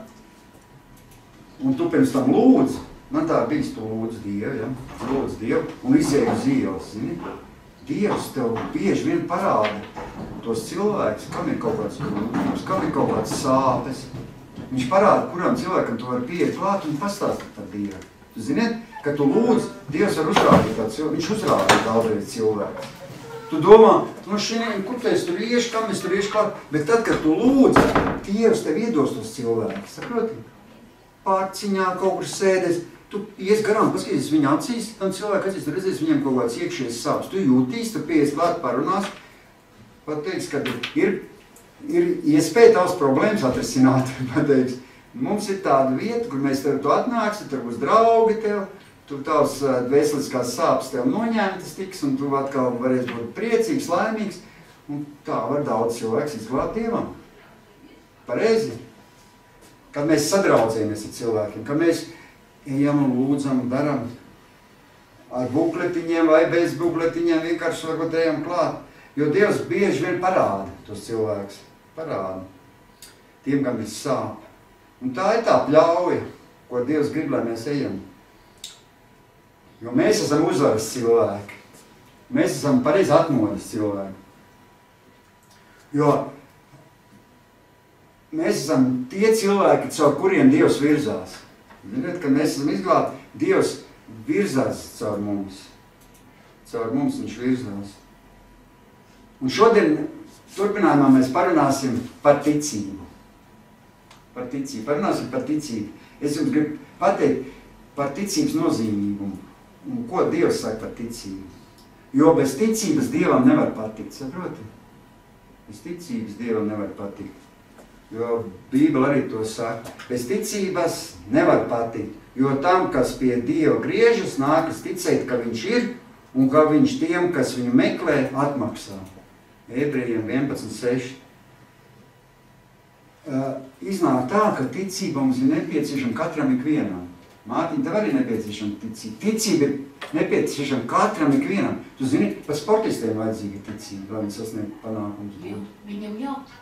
un tu pirms tam lūdzu, man tā bijis, tu lūdzu Dievu, ja? Tu lūdzu Dievu, un izēji uz ielas, zini? Dievs tev bieži vien parāda tos cilvēkus, kam ir kaut kāds grūtības, kam ir kaut kāds sāpes. Viņš parāda, kuram cilvēkam tu vari pieiet klāt un pastāstīt par Dievu. Tu ziniet, ka tu lūdz, Dievs var uzrādīt tādu cilvēku, viņš uzrādīt daudzreiz cilvēku. Tu domā, nu šodien, kur tu esi tur ieši, kam es tur ieši klāt, bet tad, kad tu lūdz, Dievs tev iedos tos cilvēkus, saproti? Pārciņā kaut kur sēdēs, tu ies garām, paskaties viņa acīs, tam cilvēku acīs, tu redzēsi viņam kaut kāds iekšies sāpes, tu jūtīs, tu pieies klāt parunās, pateiks, ka ir ir iespēja tavas problēmas atrisināt, pateiks. Mums ir tāda vieta, kur mēs tev tu atnāksi, tur būs draugi tev, tur tavs dvēseliskās sāpes tev noņemtas tiks, un tu atkal varēs būt priecīgs, laimīgs, un tā var daudz cilvēks izglābt Dievam. Pareizi? Kad mēs sadraudzējamies ar cilvēkiem, kad mēs ejam un lūdzam, daram ar bukletiņiem vai bez bukletiņiem, vienkārši varbūt ejam klāt. Jo Dievs bieži vien parāda tos cilvēkus, parāda tiem, kam ir sāp. Un tā ir tā pļauja, ko Dievs grib, lai mēs ejam. Jo mēs esam uzvaras cilvēki. Mēs esam pareizi atmodas cilvēki. Jo mēs esam tie cilvēki, caur kuriem Dievs virzās. Ziniet, kad mēs esam izglābti, Dievs virzās caur mums. Caur mums viņš virzās. Un šodien turpinājumā mēs parunāsim par ticību. Par ticību. Parunāsim par ticību. Es jums gribu pateikt par ticības nozīmīgumu. Un ko Dievs saka par ticību. Jo bez ticības Dievam nevar patikt, saproti? Bez ticības Dievam nevar patikt. Jo Bībele arī to saka. Bez ticības nevar patikt. Jo tam, kas pie Dieva griežas, nākas ticēt, ka viņš ir un ka viņš tiem, kas viņu meklē, atmaksā. Ebrejiem vienpadsmit seši. Uh, iznāk tā, ka ticība mums ir nepieciešama katram ikvienam. Mārtiņ, tev arī nepieciešama ticība. Ticība ir nepieciešama katram ikvienam. Tu zini, pat sportistiem vajadzīga ticība, lai viņi sasniegtu panākumus. Viņam jā.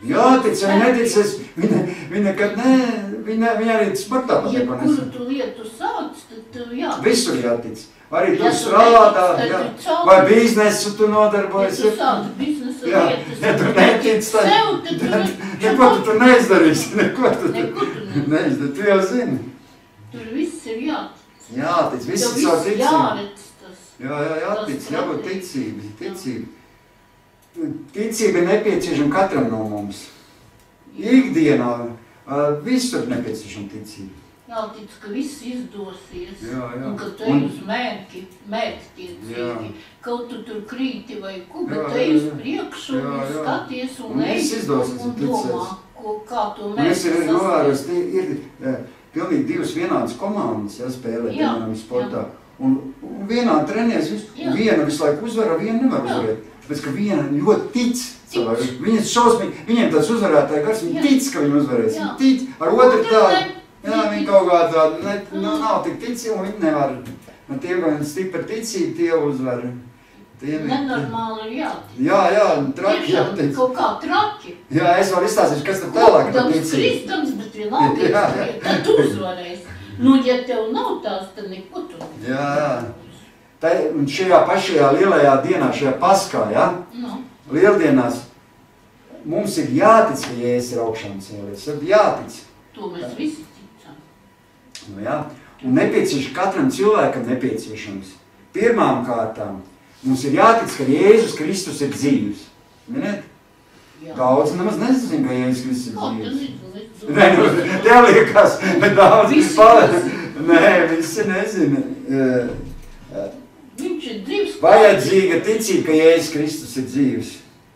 Jātic, vai neticies, viņa, viņa nekad ne, viņa, viņa arī smartā pat Ja neko kuru nesaka. tu lietu sauc, tad tev jātic. Visur jātic. Arī tu Ja tu strādā, netici, tad jā. tu caur- Vai biznesu tu Ja nodarbojas. tu sauc biznesa Jā, lietas, ja tu un netici, netici tad- sev, tad tu tad- ne- Neko tu tur neizdarīsi, neko tu tur Neko tu ne- neizdarīsi. Tu jau zini. Tur viss ir jātic. Jātic, viss Tev ir savu viss ticību. jāredz tas. Jā, jā, jātic, Tas jābūt notiek. ticība, ticība. Ticība ir nepieciešama katram no mums. Ikdienā, ā, visur nepieciešama ticība. Jātic, ka viss izdosies. Jā, jā. Un ka tu Un- ej uz mērķi, mērķtiecīgi. Jā. Kaut tu tur krīti vai ko, bet Jā, tu ej jā, uz jā. priekšu Jā, un jā. skaties un Un ej viss izdosies, un un ticēs. domā, ko, kā to Un mērķi es ir sasniegt. novērojis, tie ir ā, pilnīgi divas vienādas komandas, ja, spēlē, Jā, piemēram, sportā. Un, un vienā trenēs, vis, Jā. viena visu laiku uzvar, viena nevar Jā. uzvarēt. Tāpēc, ka viena ļoti tic. Savā, Tic. viņa šausmīgi, viņiem tāds uzvarētāja gars, viņa Jā. tic, ka viņa uzvarēs. Jā. Viņa tic, ar otru Otra tādu. ne- Jā, viņi kaut kā tādu, ne, nu, nav tik ticīgi, un viņi nevar. Un tiem, kam ir stipra ticība, tie uzvar. Tiem ir- Nenormāli ir jātic. Jā, jā, traki Tiešām jātic. kaut kā traki. Jā, es varu izstāstīt, kas tad tālāk ar Kopdams ticību. kristams, bet vienalga, Jā, jā. tad tu uzvarēsi. Nu, ja tev nav tās, tad neko tu. Jā, jā. Tā, un šajā pašajā lielajā dienā, šajā paskā, ja, Nu, lieldienās, mums ir jātic, ka Jēzus ir augšām cēlies. Ir jātic. to mēs visi ticam. Nu, jā. Un nepieciešams, katram cilvēkam nepieciešams. Pirmām kārtām mums ir jātic, ka Jēzus Kristus ir dzīvs. Ziniet? Jā. Daudz nemaz nezinu, ka Jēzus Kristus ir Kā tu dzīvs. nezini? Nē, nu, tev liekas, bet daudz Visi pār- nezina. Nē, visi nezina. Eh, eh, Viņš ir dzīvs. Vajadzīga ticība, ka Jēzus Kristus ir dzīvs.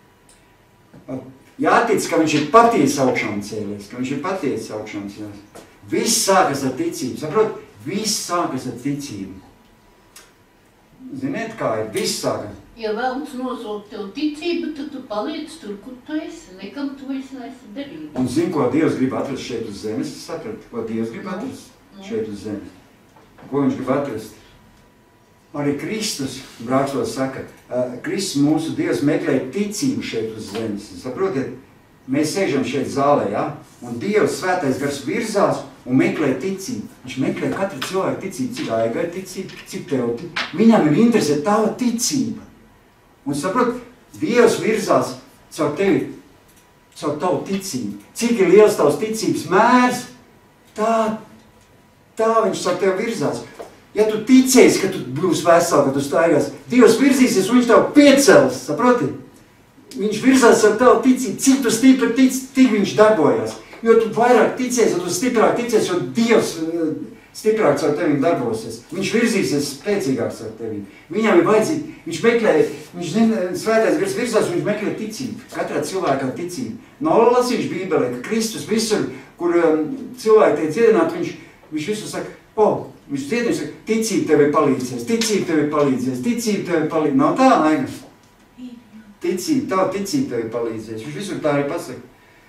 Jātic, ka viņš ir patiesi augšām cēlies, ka viņš ir patiesi augšām cēlies. Viss sākas ar ticību, saprot? Viss sākas ar ticību. Ziniet, kā ir? Viss sākas. Ja vēlams nosaukt tev ticību, tad tu paliec tur, kur tu esi. Nekam tu vairs neesi derīgi. Un zini, ko Dievs grib atrast šeit uz zemes? Saprat, ko Dievs grib atrast šeit uz zemes? Ko viņš grib atrast? Arī Kristus, brāčos, saka, uh, Kristus mūsu Dievs meklē ticību šeit uz zemes. Saprotiet, mēs sēžam šeit zālē, ja? Un Dievs svētais gars virzās un meklē ticību. Viņš meklē katru cilvēku ticību, cik aigai ticību, cik tev ticību. Viņam ir interesē tava ticība. Un saprot, Dievs virzās caur tevi, caur tavu ticību. Cik ir liels tavs ticības mērs, tā, tā viņš caur tevi virzās. Ja tu ticēsi, ka tu būsi vesel, ka tu staigās, Dievs virzīsies un viņš tev piecels, saproti? Viņš virzās ar tavu ticību, cik tu stipri tic, tik viņš darbojas. Jo tu vairāk ticēsi, jo tu stiprāk ticēsi, jo Dievs uh, stiprāk caur tevi darbosies. Viņš virzīsies spēcīgāks ar tevi. Viņam ir vajadzīgi, viņš meklē, viņš zina, svētais gars virzās, viņš meklē ticību. Katrā cilvēkā ticību. Nav lasījuši Bībelē, ka Kristus visur, kur um, cilvēki tiek dziedināti, viņš, viņš visur saka, o, viņš dziedina, viņš saka, ticība tev ir palīdzēs, ticība tev ir palīdzēs, ticība tev ir palīdzēs. Nav tā, Aigas? Ticība, tā ticība tev ir palīdzēs. Viņš visur tā arī pasaka.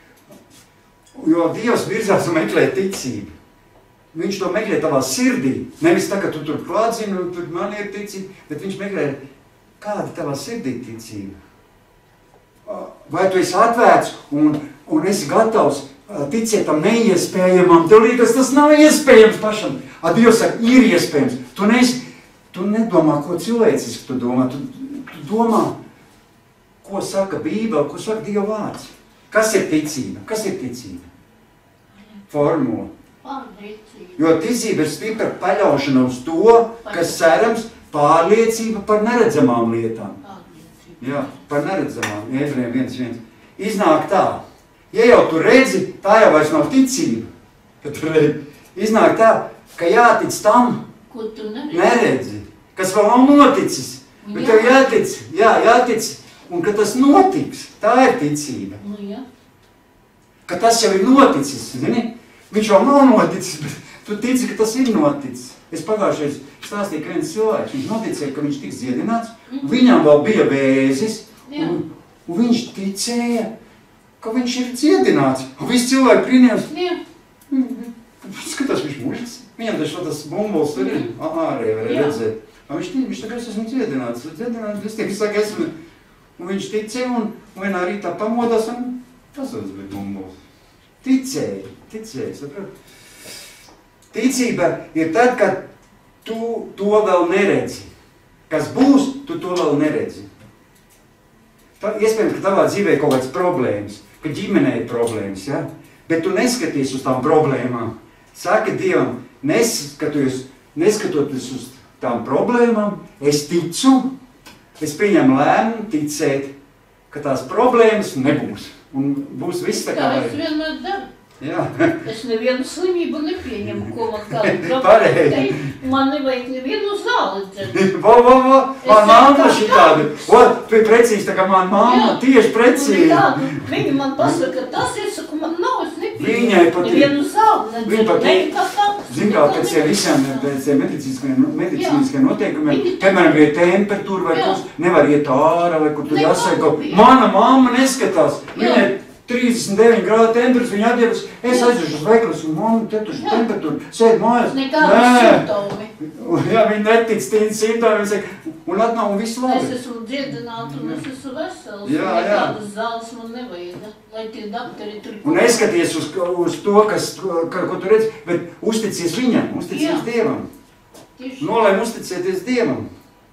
Jo Dievs virzās un meklē ticību. Viņš to meklē tavā sirdī. Nevis tā, ka tu tur klādzini, un tur man ir ticība, bet viņš meklē, kāda tavā sirdī ticība. Vai tu esi atvērts un, un esi gatavs ticēt tam neiespējamam? Tev liekas, tas nav iespējams pašam. A Dievs saka, ir iespējams. Tu, neesi, tu nedomā, ko cilvēciski tu domā. Tu, tu domā, ko saka Bībele, ko saka Dieva vārds. Kas ir ticība? Kas ir ticība? Formula. Pārliecība. Jo ticība ir stipra paļaušana uz to, kas cerams, pārliecība par neredzamām lietām. Pārliecība. Jā, par neredzamām. Ebrejiem viens viens. Iznāk tā. Ja jau tu redzi, tā jau vairs nav ticība. Kad tu redzi. Iznāk tā, ka jātic tam, Ko tu neredzi? neredzi, kas vēl nav noticis. Bet Jā. tev jātic, jā, jātic, un ka tas notiks. Tā ir ticība. Nu, jā. Ka tas jau ir noticis, zini? Viņš jau nav noticis, bet tu tici, ka tas ir noticis. Es pagājušais stāstīju, ka viens cilvēks, viņš noticēja, ka viņš tiks dziedināts, Mhm. viņam vēl bija vēzis, Jā. un, un viņš ticēja, ka viņš ir dziedināts. Un visi cilvēki brīnījās, Jā. skatās, viņš mužas, viņam taču tas bumbuls tur ir, ārēji varēja Jā. redzēt. Un viņš tic, viņš tā kā es esmu dziedināts, dziedināts, es tiek, es saka, esmu, un viņš ticēja, un, un vienā rītā pamodās, un Tas mums bija humors. Ticēja, ticēja, saprot? Ticība ir tad, kad tu to vēl neredzi. Kas būs, tu to vēl neredzi. Tā, iespējams, ka tavā dzīvē ir kaut kādas problēmas, ka ģimenē ir problēmas, ja? Bet tu neskaties uz tām problēmām. Saki Dievam, neskatoties, neskatoties uz tām problēmām, es ticu, es pieņemu lēmumu ticēt, ka tās problēmas nebūs. Un būs viss tā kā... Tā es vienmēr daru. Jā. Es nevienu slimību nepieņemu, ko man kādu Pareizi. teikt. Man nevajag nevienu zāli dzert. Vo, vo, vo, Es man mamma vienkārši šitādi. O, tu ir precīzi, tā kā man mamma, Jā. tieši precīzi. Tādu, viņi man pasaka, tas ir, saku, man nav, es nepieņemu. Viņai pat ir- nevienu zāli Viņa nedzeru. pat ir- Nekā tāds. Zin kā, pēc tiem visiem, pēc tiem medicīniskiem noteikumiem, piemēram, bija temperatūra vai Jā. kas, nevar iet ārā vai kur tur Nekā jāsaka, ka nebija. mana mamma neskatās, Jā. viņai trīsdesmit deviņi grādu temperatūra, viņa atdiepas, es Jā. aiziešu uz veikalas un mamma, te tur Jā. temperatūra, sēd mājās. Nekādi simptomi. Jā, viņi netic tīni simptomi, viņi saka, un atnāk un viss Es labi. esmu dziedināta un es esmu vesels. Jā, jā. Nekādas zāles man nevajag, lai tie daktari tur... Un neskaties uz, uz to, kas, ka, ko tu redzi, bet uzticies viņam, uzticies Jā. Dievam. Tieši Nolēm uzticēties Dievam.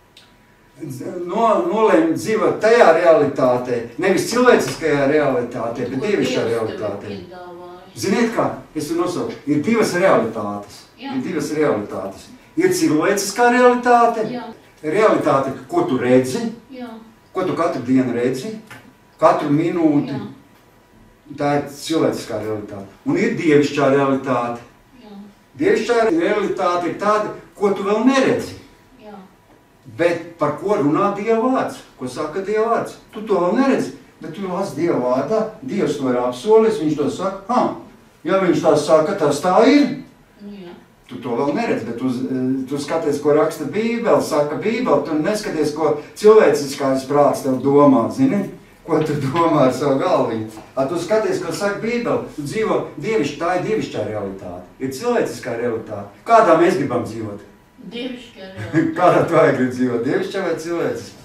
No, nolēm dzīvot tajā realitātē, nevis cilvēciskajā realitātē, bet ko dievišķā Dievs tev realitātē. piedāvāja. Ziniet kā, es to nosaukšu, ir divas realitātes. Jā. Ir divas realitātes. Ir cilvēciskā realitāte, Jā, realitāte, ko tu redzi, jā, ko tu katru dienu redzi, katru minūti. jā, Tā ir cilvēciskā realitāte. Un ir dievišķā realitāte. jā, Dievišķā realitāte ir tāda, ko tu vēl neredzi. jā. Bet par ko runā Dieva vārds? Ko saka Dieva vārds? Tu to vēl neredzi, bet tu lasi Dieva vārdā, Dievs to ir apsolis, viņš to saka, ha, ja viņš tā saka, tas tā ir, Nu, jā. tu to vēl neredzi, bet tu, tu skaties, ko raksta Bībele, saka Bībele, tu neskaties, ko cilvēciskais prāts tev domā, zini? Ko tu domā ar savu galviņu? A, tu skaties, ko saka Bībele, tu dzīvo dievišķi, tā ir dievišķā realitāte, ir cilvēciskā realitāte. Kādā mēs gribam dzīvot? Dievišķā realitāte. Kādā tu vajag grib dzīvot, dievišķā vai cilvēciskā?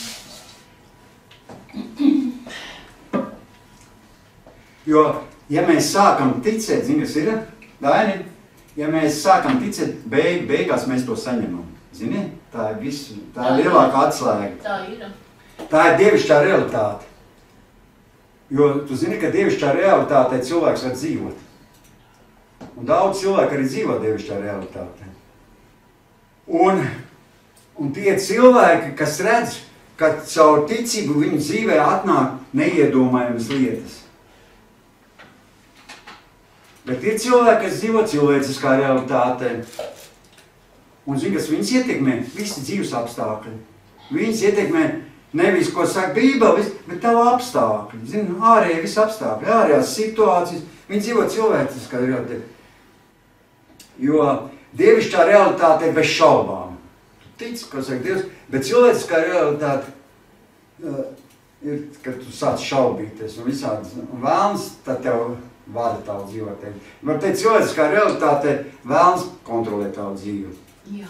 Jo, ja mēs sākam ticēt, zini, kas ir, Daini, ja mēs sākam ticēt, beig, beigās mēs to saņemam. Zini, tā ir visu, tā ir lielākā atslēga. Tā ir. Tā ir dievišķā realitāte. Jo tu zini, ka dievišķā realitātē cilvēks var dzīvot. Un daudz cilvēku arī dzīvo dievišķā realitātē. Un, un tie cilvēki, kas redz, ka caur ticību viņu dzīvē atnāk neiedomājamas lietas. Bet ir cilvēki, kas dzīvo cilvēciskā realitātē. Un zini, kas viņus ietekmē? Visi dzīves apstākļi. Viņus ietekmē nevis, ko saka Bībele, bet tavu apstākļi. Zini, ārēji visi apstākļi, ārējās situācijas. Viņi dzīvo cilvēciskā realitātē. Jo dievišķā realitāte ir bez šaubām. Tu tici, ko saka Dievs, bet cilvēciskā realitāte uh, ir, kad tu sāc šaubīties un visādi. Un vēlns, tad tev vada tavu dzīvot. Var teikt, cilvēciskā realitāte vēlns kontrolē tavu dzīvi. Jā.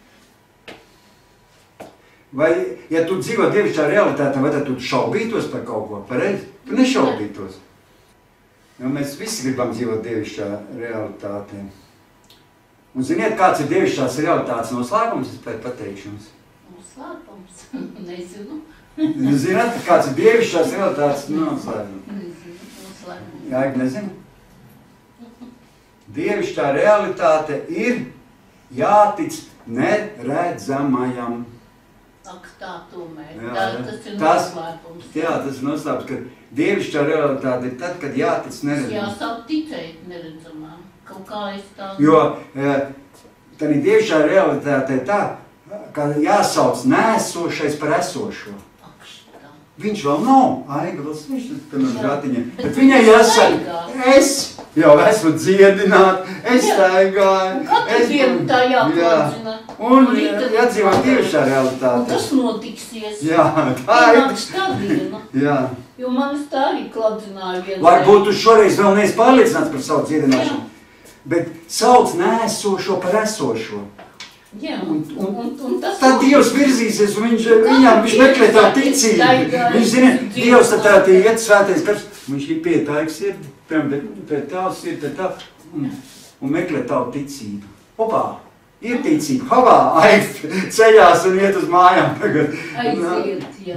Vai, ja tu dzīvo dievišķā realitātē, vai tad tu šaubītos par kaut ko? Pareizi? Tu nešaubītos. Jo mēs visi gribam dzīvot dievišķā realitātē. Un ziniet, kāds ir dievišķās realitātes noslēgums? Es pēc pateikšu jums. Noslēpums? Nezinu. Zināt, kāds ir dievišķās realitātes noslēgums? Nezinu. Noslēpums. Jā, es nezinu. Dievišķā realitāte ir jātic neredzamajam. Ak, tā tomēr. Jā, Tā, jā. tas ir Tas- noslēpums. Jā, tas ir noslēpums, ka dievišķā realitāte ir tad, kad jātic neredzamajam. Jāsāk ticēt neredzamām. Kaut kā es tā... Jo tā dievišķā realitāte ir tā, ka jāsauc nēsošais par esošo. Ak, šitā. Viņš vēl nav aiglis, viņš tam ir Jā. gratiņa. Bet Bet viņai viņš jāsaka, staigā. es jau esmu dziedināta, es Jā. staigāju. Katru es- dienu tā jāklādzina. Un No rīta- jādzīvot dievišķā Un realitāte. tas notiksies. Jā, tā ir. Pienāks tā diena. Jā. Jo manis tā arī kladzināja vienreiz. Varbūt tu šoreiz vēl neesi pārliecināts par savu dziedināšanu, bet sauc nēsošo par esošo. Jā, Un, un, un, un tas tad Dievs virzīsies, un viņš, viņam, viņš meklē tā ticību. Viņš zina, Dievs tad tā tie iet svētais kars, viņš ir pietaiks ir, piemēram, pie tās ir, pie tā, un, un meklē tā ticību. Opā, ir ticība, havā, aiz, ceļās un iet uz mājām tagad. aiziet, jā.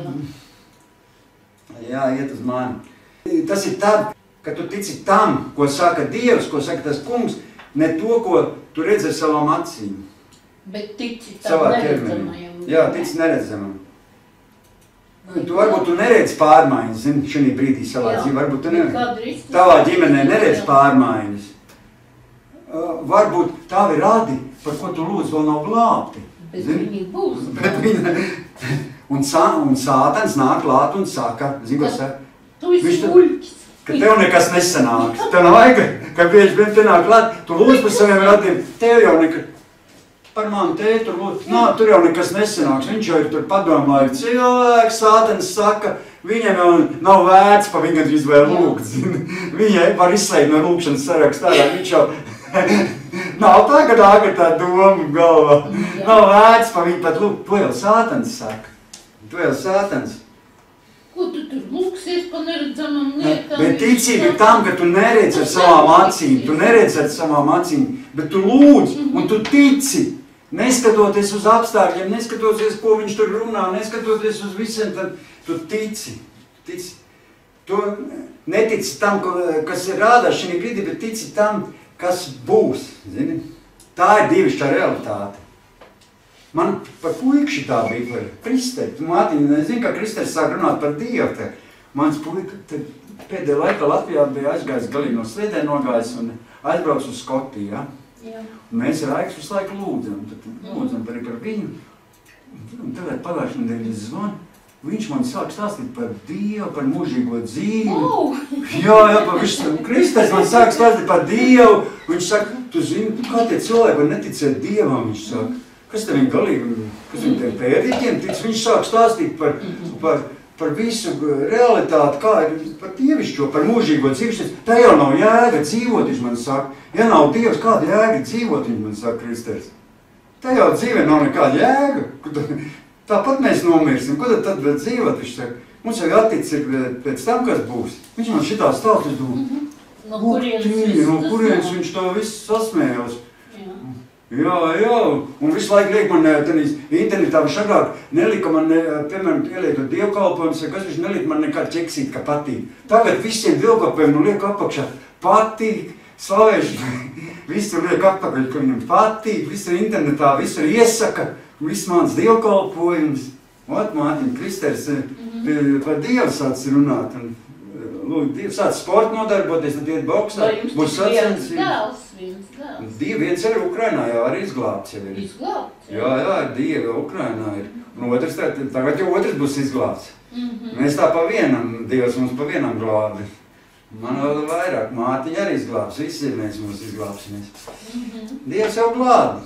Jā, iet uz mājām. Tas ir tad, kad tu tici tam, ko saka Dievs, ko saka tas kungs, ne to, ko tu redzi ar savām acīm. Bet tici tam Savā neredzamajam. ķermenī. Jā, tici neredzamam. Tu varbūt tu neredz pārmaiņas, zini, šajā brīdī savā Jā. dzīvē. Varbūt tu neredz. Kādreiz tas- Tavā ģimenē neredz Jā. pārmaiņas. Uh, varbūt tavi radi, par ko tu lūdz, vēl nav glābti. Bet Zini? viņi būs. Bet viņa... Un, sā, un sātans nāk klāt un saka, zini, ko saka? Tu esi Viņš te- muļķis. Ka tev nekas nesanāks. Tev nav vajag, ka bieži vien te nāk klāt, tu lūdz par saviem radiem, tev jau nekas... Par mani tēti tur lūdz, nā, tur jau nekas nesanāks. Viņš jau ir tur padomāja, cilvēks, sātens saka, viņam jau nav vērts pa viņu gandrīz vēl lūgt, zini. Viņai var izslēgt no lūgšanas sarakstā, viņš jau... Nav tā, ka nāk ar tā doma galvā. Nav vērts pa viņu pat lūgt. To jau sātens saka. To jau sātens. Ko tu tur lūksies pa neredzamam lietām? Bet ticība ir tam, ka tu neredz ar savām acīm. Tu neredz ar savām acīm, bet tu lūdz un tu tici. Neskatoties uz apstākļiem, neskatoties, ko viņš tur runā, neskatoties uz visiem, tad tu tici. tici. Tu netici tam, kas ir rādās šajā brīdī, bet tici tam, kas būs. Zini? Tā ir dievišķā realitāte. Man par puikši tā bija par Kristeri. Mātiņa, nezinu, kā Kristeri sāk runāt par Dievu. Te. Mans puika pēdējā laikā Latvijā bija aizgājis galīgi no sliedē nogājis un aizbrauc uz Skotiju. Ja? Jā. Un mēs ar Aiks visu laiku lūdzam. Tad lūdzam par, par viņu. Un tagad pagājušajā nedēļā zvanu. Viņš man sāk stāstīt par Dievu, par mūžīgo dzīvi. Oh. Jā, jā, par visu. Kristers man sāk stāstīt par Dievu. Viņš saka, tu zini, kā tie cilvēki var neticēt Dievam, viņš saka. Kas tev viņa galīgi, kas viņa tev pēdīķiem tic? Viņš sāk stāstīt par, par, par visu realitāti, kā ir par dievišķo, par mūžīgo dzīvi. Tā jau nav jēga dzīvot, viņš man saka. Ja nav Dievs, kāda jēga dzīvot, viņš man saka, Kristers. Tā jau dzīvē nav nekāda jēga. Tāpat mēs nomirsim. Ko tad tad vēl dzīvot, viņš saka? Mums jau attic ir pēc tam, kas būs. Viņš man šitā stāst, es domāju, No kurienes no tas kurienes nāk? viņš to visu sasmējās. Jā. Jā, jā, un visu laiku liek man tenīs internetā, viņš agrāk nelika man, piemēram, ielietot dievkalpojumus, kas viņš nelika man nekā ķeksīt, ka patīk. Tagad visiem dievkalpojumiem nu liek apakšā patīk, slavēšana, visur liek apakaļ, ka viņam patīk, visur internetā, visur iesaka, viss mans dievkalpojums. Ot, Mātiņa, Kristers mm-hmm. par Dievu sāc runāt, un lūk, Dievu sāc sportu nodarboties, tad iet boksā, Vai jums būs tik viens sacensības. dēls, viens dēls? Dievi viens arī Ukrainā jau arī izglābts jau ir. Izglābts? Jā, jā, Dievi Ukrainā ir. Un otrs, tā, tagad jau otrs būs izglābts. Mm-hmm. Mēs tā pa vienam, Dievs mums pa vienam glābi. Man vēl vairāk, Mātiņa arī izglābs, visi mēs mūs izglābsimies. Mm-hmm. Dievs jau glābi.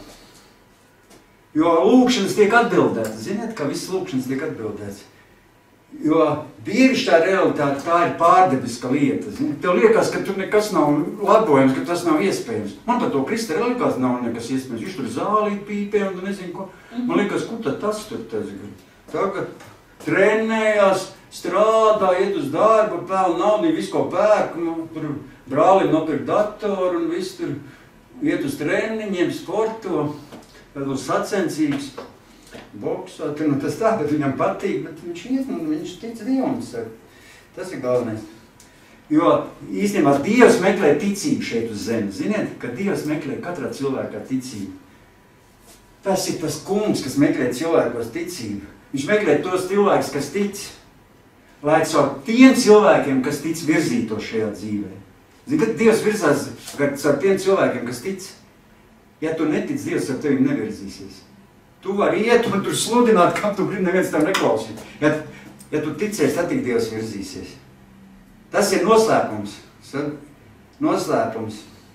Jo lūkšanas tiek atbildētas. Ziniet, ka viss lūkšanas tiek atbildētas. Jo dievišķā realitāte tā ir pārdebiska lieta. Zini? Tev liekas, ka tur nekas nav labojams, ka tas nav iespējams. Man par to Kristeri liekas nav nekas iespējams. Viņš tur zālīt pīpē un nezinu ko. Man liekas, kur tad tas tur tas. Tagad trenējās, strādā, iet uz darbu, pelna naudu, visu ko pērk. Nu, tur brālim nopirkt datoru un viss tur iet uz treniņiem, sporto. Tad uz sacensības, boksā, tur nu tas tā, bet viņam patīk, bet viņš iet un viņš tic Dievam. Tas ir galvenais. Jo īstenībā Dievs meklē ticību šeit uz zemes. Ziniet, ka Dievs meklē katrā cilvēkā ticību. Tas ir tas kungs, kas meklē cilvēkos ticību. Viņš meklē tos cilvēkus, kas tic. Lai caur tiem cilvēkiem, kas tic, virzīto šajā dzīvē. Zini, kad Dievs virzās caur tiem cilvēkiem, kas tic. Ja tu netic, Dievs ar tevi nevirzīsies. Tu vari iet un tur sludināt, kam tu gribi, neviens tam neklausīt. Ja, ja tu ticēsi, tad tik Dievs virzīsies. Tas ir noslēpums. Noslēpums.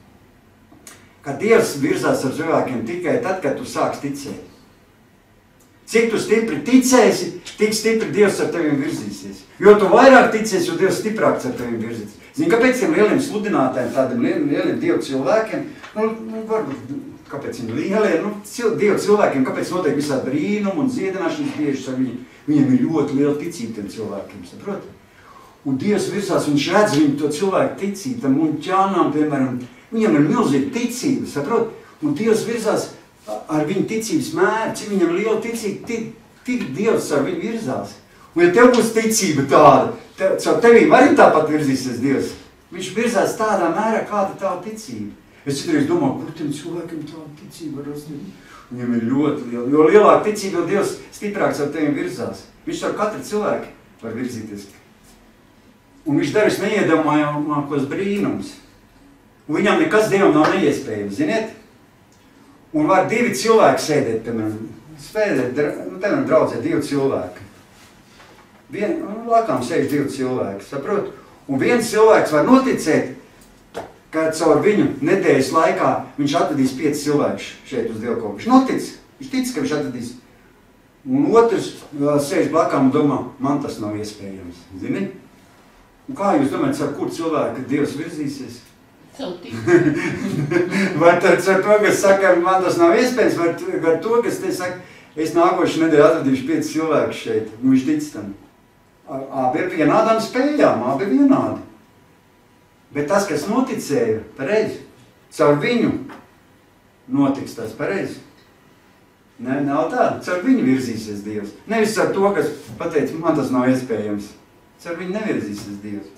Ka Dievs virzās ar cilvēkiem tikai tad, kad tu sāks ticēt. Cik tu stipri ticēsi, tik stipri Dievs ar tevi virzīsies. Jo tu vairāk ticēsi, jo Dievs stiprāks ar tevi virzīsies. Zini, kāpēc tiem lieliem sludinātājiem, tādiem lieliem, lieliem Dievu cilvēkiem, nu, nu varbūt kāpēc viņi lielie, nu, cil, Dievu cilvēkiem, kāpēc notiek visādi brīnumi un dziedināšanas bieži, ar viņu, viņiem ir ļoti liela ticība tiem cilvēkiem, saprot? Un Dievs virsās, viņš redz viņu to cilvēku ticību, tam un ķānām, piemēram, viņam ir milzīga ticība, saprot? Un Dievs virsās ar viņu ticības mēru, cik viņam liela ticība, tik, tik Dievs ar viņu virzās. Un ja tev būs ticība tāda, te, caur tevīm arī tāpat virzīsies Dievs. Viņš virzās tādā mērā, kāda tā ticība. Es citreiz domāju, kur tiem cilvēkiem tāda ticība var rasties. Viņam ir ļoti liela, jo lielāka ticība, jo Dievs stiprāks ar tevīm virzās. Viņš ar katru cilvēku var virzīties. Un viņš darīs neiedomājamākos brīnums. Un viņam nekas Dievam nav neiespējams, ziniet? Un var divi cilvēki sēdēt, piemēram, sēdēt, nu, piemēram, draudzē divi cilvēki. Vien, nu, lakām sēž divi cilvēki, saprot? Un viens cilvēks var noticēt, ka caur viņu nedēļas laikā viņš atradīs pieci cilvēkus šeit uz dievkopu. Viņš notic, viņš tic, ka viņš atradīs. Un otrs sēž blakām un domā, man tas nav iespējams, zini? Un kā jūs domājat, ar kur cilvēku Dievs virzīsies? Vai tad ar to, kas saka, man tas nav iespējams, vai ar to, kas te saka, es nākošu nedēļu atradīšu pieci cilvēkus šeit, un viņš tic tam. Abi ir vienādām spējām, abi ir vienādi. Bet tas, kas noticēja, pareizi, caur viņu notiks tas pareizi. Ne, nav tā, caur viņu virzīsies Dievs. Nevis ar to, kas pateica, man tas nav iespējams. Caur viņu nevirzīsies Dievs.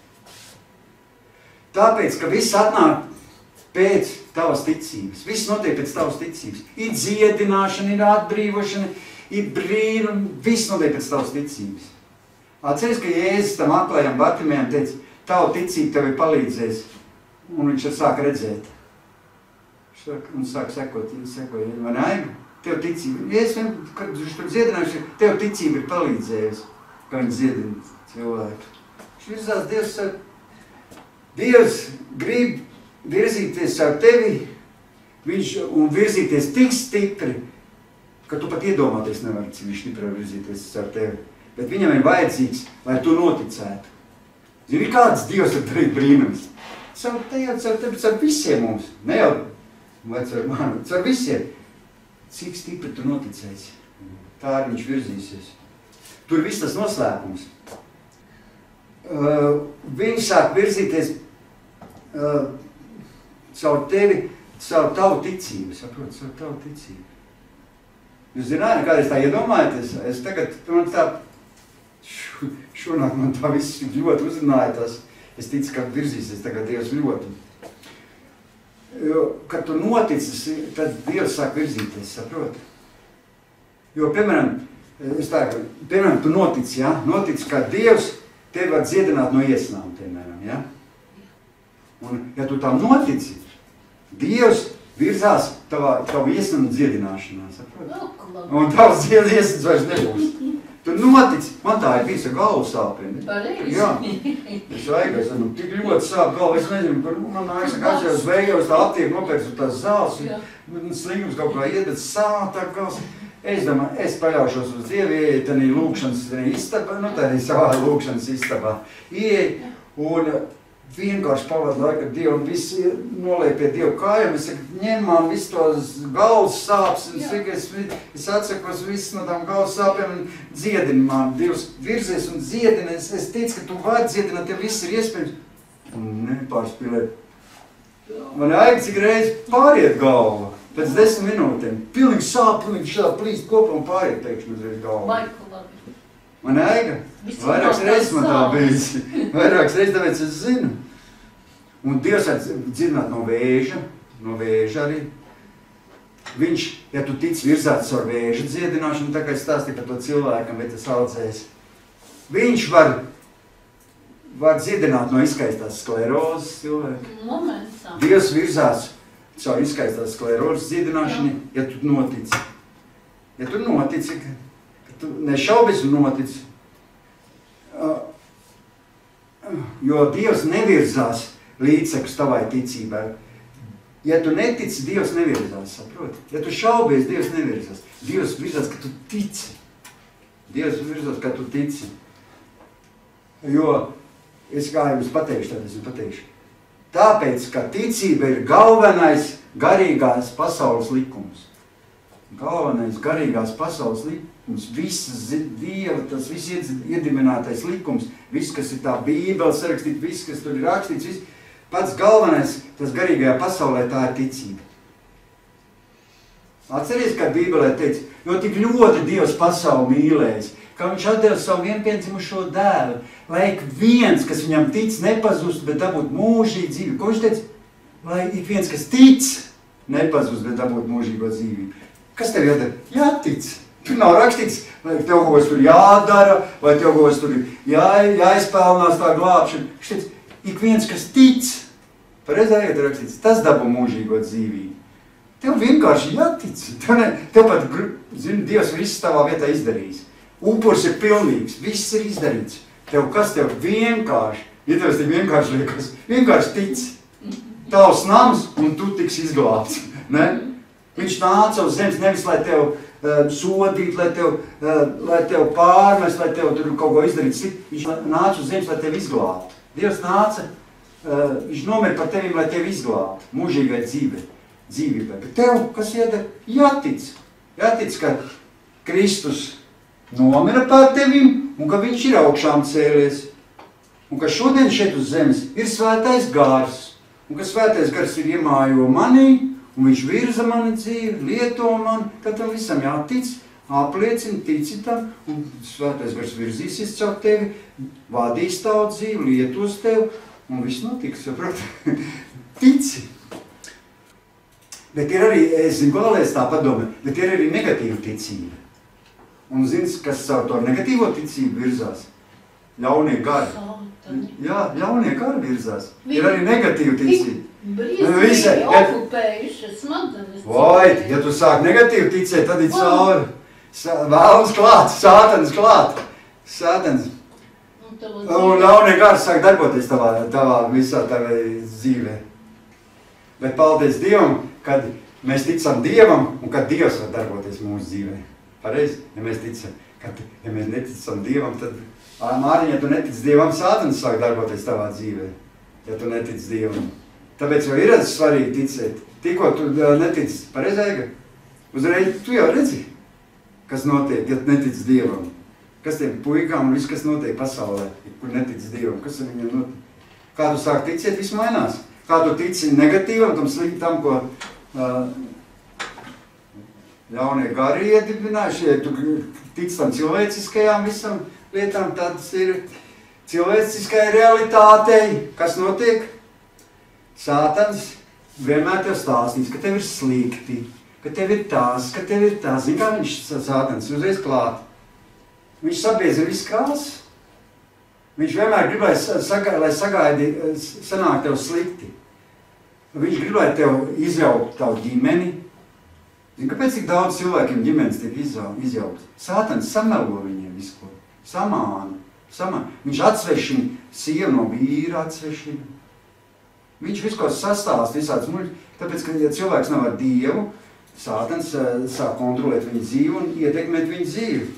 Tāpēc, ka viss atnāk pēc tavas ticības. Viss notiek pēc tavas ticības. Ir dziedināšana, ir atbrīvošana, ir brīnumi, viss notiek pēc tavas ticības. Atceries, ka Jēzus tam aklajam Bartimējam teica, tavu ticību tev ir palīdzējis, un viņš sāk redzēt. Un sāk sekot, sekot, vai ne? Tev ticība, Jēzus, kad viņš tur dziedinājuši, tev ticība ir palīdzējusi, ka viņš dziedina cilvēku. Viņš virzās, Dievs saka, Dievs grib virzīties ar tevi, viņš, un virzīties tik stipri, ka tu pat iedomāties nevari, cik viņš stipri virzīties ar tevi. Bet viņam ir vajadzīgs, lai tu noticētu. Zini, kāds Dievs var darīt brīnums? Caur tevi, caur tevi, caur visiem mums. Ne jau, vai caur mani, caur visiem. Cik stipri tu noticēsi. Tā arī viņš virzīsies. Tur viss tas noslēpums. Uh, viņš sāk virzīties uh, caur tevi, caur tavu ticību. Saprot, caur tavu ticību. Jūs zināt, kādreiz tā iedomājaties? Es tagad, man tā, šonāk man tā viss ļoti uzrunāja tas. Es ticu, ka virzīsies tagad Dievs ļoti. Jo, kad tu noticis, tad Dievs sāk virzīties, saprot? Jo, piemēram, es tā, piemēram, tu notici, ja? Notici, ka Dievs tevi var dziedināt no iesnām, piemēram, ja? Un, ja tu tam notici, Dievs virzās tavā, tavu iesnamu dziedināšanā, saprot? Un tavs iesnas vairs nebūs. Tu notici, man tā ir bijis ar galvu sāpēm. Pareizi. Jā. Es vajagais, nu, tik ļoti sāp galva, es nezinu, kur man nāks, ka atšķies veigos tā aptiek nopērts uz tās zāles, un slīgums kaut kā iet, bet sāp tā gals. Es domāju, es paļaušos uz Dievu, ieeju tanī lūkšanas istabā, nu tanī savā lūkšanas istabā. Ieeju un vienkārši pavadu laiku ar Dievu un visi noliek pie Dievu kājām. Es saku, ņem man visu tos galvas sāpes, un saku, es, es atsakos visu no tām galvas sāpēm un dziedini man. Dievs virzies un dziedini. Es, es teicu, ka tu vari dziedināt, tev viss ir iespējams. Un nepārspīlēt. Man aigi cik reizi pāriet galva. Pēc desmit minūtēm. Pilnīgi sāp, pilnīgi šādā plīst kopā un pāriet pēkšņi uzreiz galva. Laiku labi. Man aiga? Vairāks reizes man tā bijis. Vairāks reizes, tāpēc es zinu. Un Dievs var dziedināt no vēža, no vēža arī. Viņš, ja tu tic virzāts ar vēža dziedināšanu, tā kā es stāstīju par to cilvēkam, bet es audzējis. Viņš var, var dziedināt no izskaistās sklerozes cilvēku. Momentā. Dievs virzās caur izskaistās sklerozes dziedināšanu, ja tu notici. Ja tu notici, ka tu nešaubis un notici. Jo Dievs nevirzās līdzekus tavai ticībai. Ja tu netici, Dievs nevirzās, saproti? Ja tu šaubies, Dievs nevirzās. Dievs virzās, ka tu tici. Dievs virzās, ka tu tici. Jo, es kā jums pateikšu, tad es jums pateikšu. Tāpēc, ka ticība ir galvenais garīgās pasaules likums. Galvenais garīgās pasaules likums, visas Dieva, tas viss iedibinātais likums, viss, kas ir tā Bībele sarakstīt, viss, kas tur ir rakstīts, viss, pats galvenais, tas garīgajā pasaulē, tā ir ticība. Atceries, kā Bībelē teica, jo tik ļoti Dievs pasauli mīlējis, ka viņš atdeva savu vienpiedzimušo dēlu, lai ik viens, kas viņam tic, nepazust, bet dabūt mūžīgu dzīvi. Ko viņš teica? Lai ik viens, kas tic, nepazust, bet dabūt mūžīgo dzīvību. Kas tev jādara? Jātic. Tur nav rakstīts, vai tev kaut kas tur jādara, vai tev kaut kas tur jā, jāizpelnās tā glābšana. Viņš teica, ik viens, kas tic, pareizā iet rakstīts, tas dabū mūžīgo dzīvību. Tev vienkārši jātic. Tev, ne, tev pat, zini, Dievs viss tavā vietā izdarījis. Upurs ir pilnīgs, viss ir izdarīts. Tev kas tev vienkārši, ja tev tik vienkārši liekas, vienkārši tic. Tavs nams un tu tiks izglābts. Ne? Viņš nāca uz zemes nevis, lai tev uh, sodīt, lai tev, uh, lai tev pārmest, lai tev tur kaut ko izdarīt. Viņš nāca uz zemes, lai tev izglābtu. Dievs nāca, uh, viņš nomira par tevim, lai tev izglābtu. Mūžīgai dzīvei. dzīvībai. Bet tev, kas iedara, jātic. Jātic, ka Kristus nomira par tevim un ka viņš ir augšām cēlies. Un ka šodien šeit uz zemes ir svētais gars. Un ka svētais gars ir iemājo manī un viņš virza mani dzīvi, lieto mani. Tad tam visam jātic, apliecina, tici tam un svētais gars virzīsies caur tevi, vadīs tavu dzīvi, lietos tevi un viss notiks. Saprot? Tici. Bet ir arī, es zinu, ko vēlēs tā padomē, bet ir arī negatīva ticība. Un zins, kas savu to negatīvo ticību virzās? Ļaunie gari. Jā, ļaunie gari virzās. Ir arī negatīva ticība. Brīzīgi okupējušas smadzenes. Vai, ja tu sāk negatīvi ticēt, tad ir cauri. Vēlams klāt, sātans klāt. Sātans. Un ļaunie gari sāk darboties tavā, tavā visā tavā dzīvē. Bet paldies Dievam, kad mēs ticam Dievam un kad Dievs var darboties mūsu dzīvē. Pareizi? Ja mēs ticam, kad ja mēs neticam Dievam, tad Māriņ, ja tu netic Dievam, sātans sāk darboties tavā dzīvē, ja tu netic Dievam. Tāpēc jau ir svarīgi ticēt. Tikko tu netici, pareizi, Eiga? Uzreiz tu jau redzi, kas notiek, ja tu netic Dievam. Kas tiem puikām un viss, kas notiek pasaulē, kur netic Dievam, kas ar viņiem notiek? Kā tu sāk ticēt, viss mainās. Kā tu tici negatīvam, tam sliktam, ko uh, ļaunie gari iedibinājuši, ja tu tic tam cilvēciskajām visam lietām, tāds ir cilvēciskai realitātei. Kas notiek? Sātans vienmēr tev stāstīs, ka tev ir slikti, ka tev ir tās, ka tev ir tās. Zini, kā viņš sātans uzreiz klāt? Viņš sabiezina visu krāsu. Viņš vienmēr gribēja, saga, lai sagaidi, sanāk tev slikti. Viņš gribēja tev izjaukt tavu ģimeni. Zini, kāpēc tik daudz cilvēkiem ģimenes tiek izjaukt? Sātans samelo viņiem visu ko. Samāna. Samāna. Viņš atsvešina sievu no vīra, atsvešina. Viņš visu ko sastāst, visāds muļķi. Tāpēc, ka ja cilvēks nav ar Dievu, Sātans sāk kontrolēt viņu dzīvi un ietekmēt viņu dzīvi.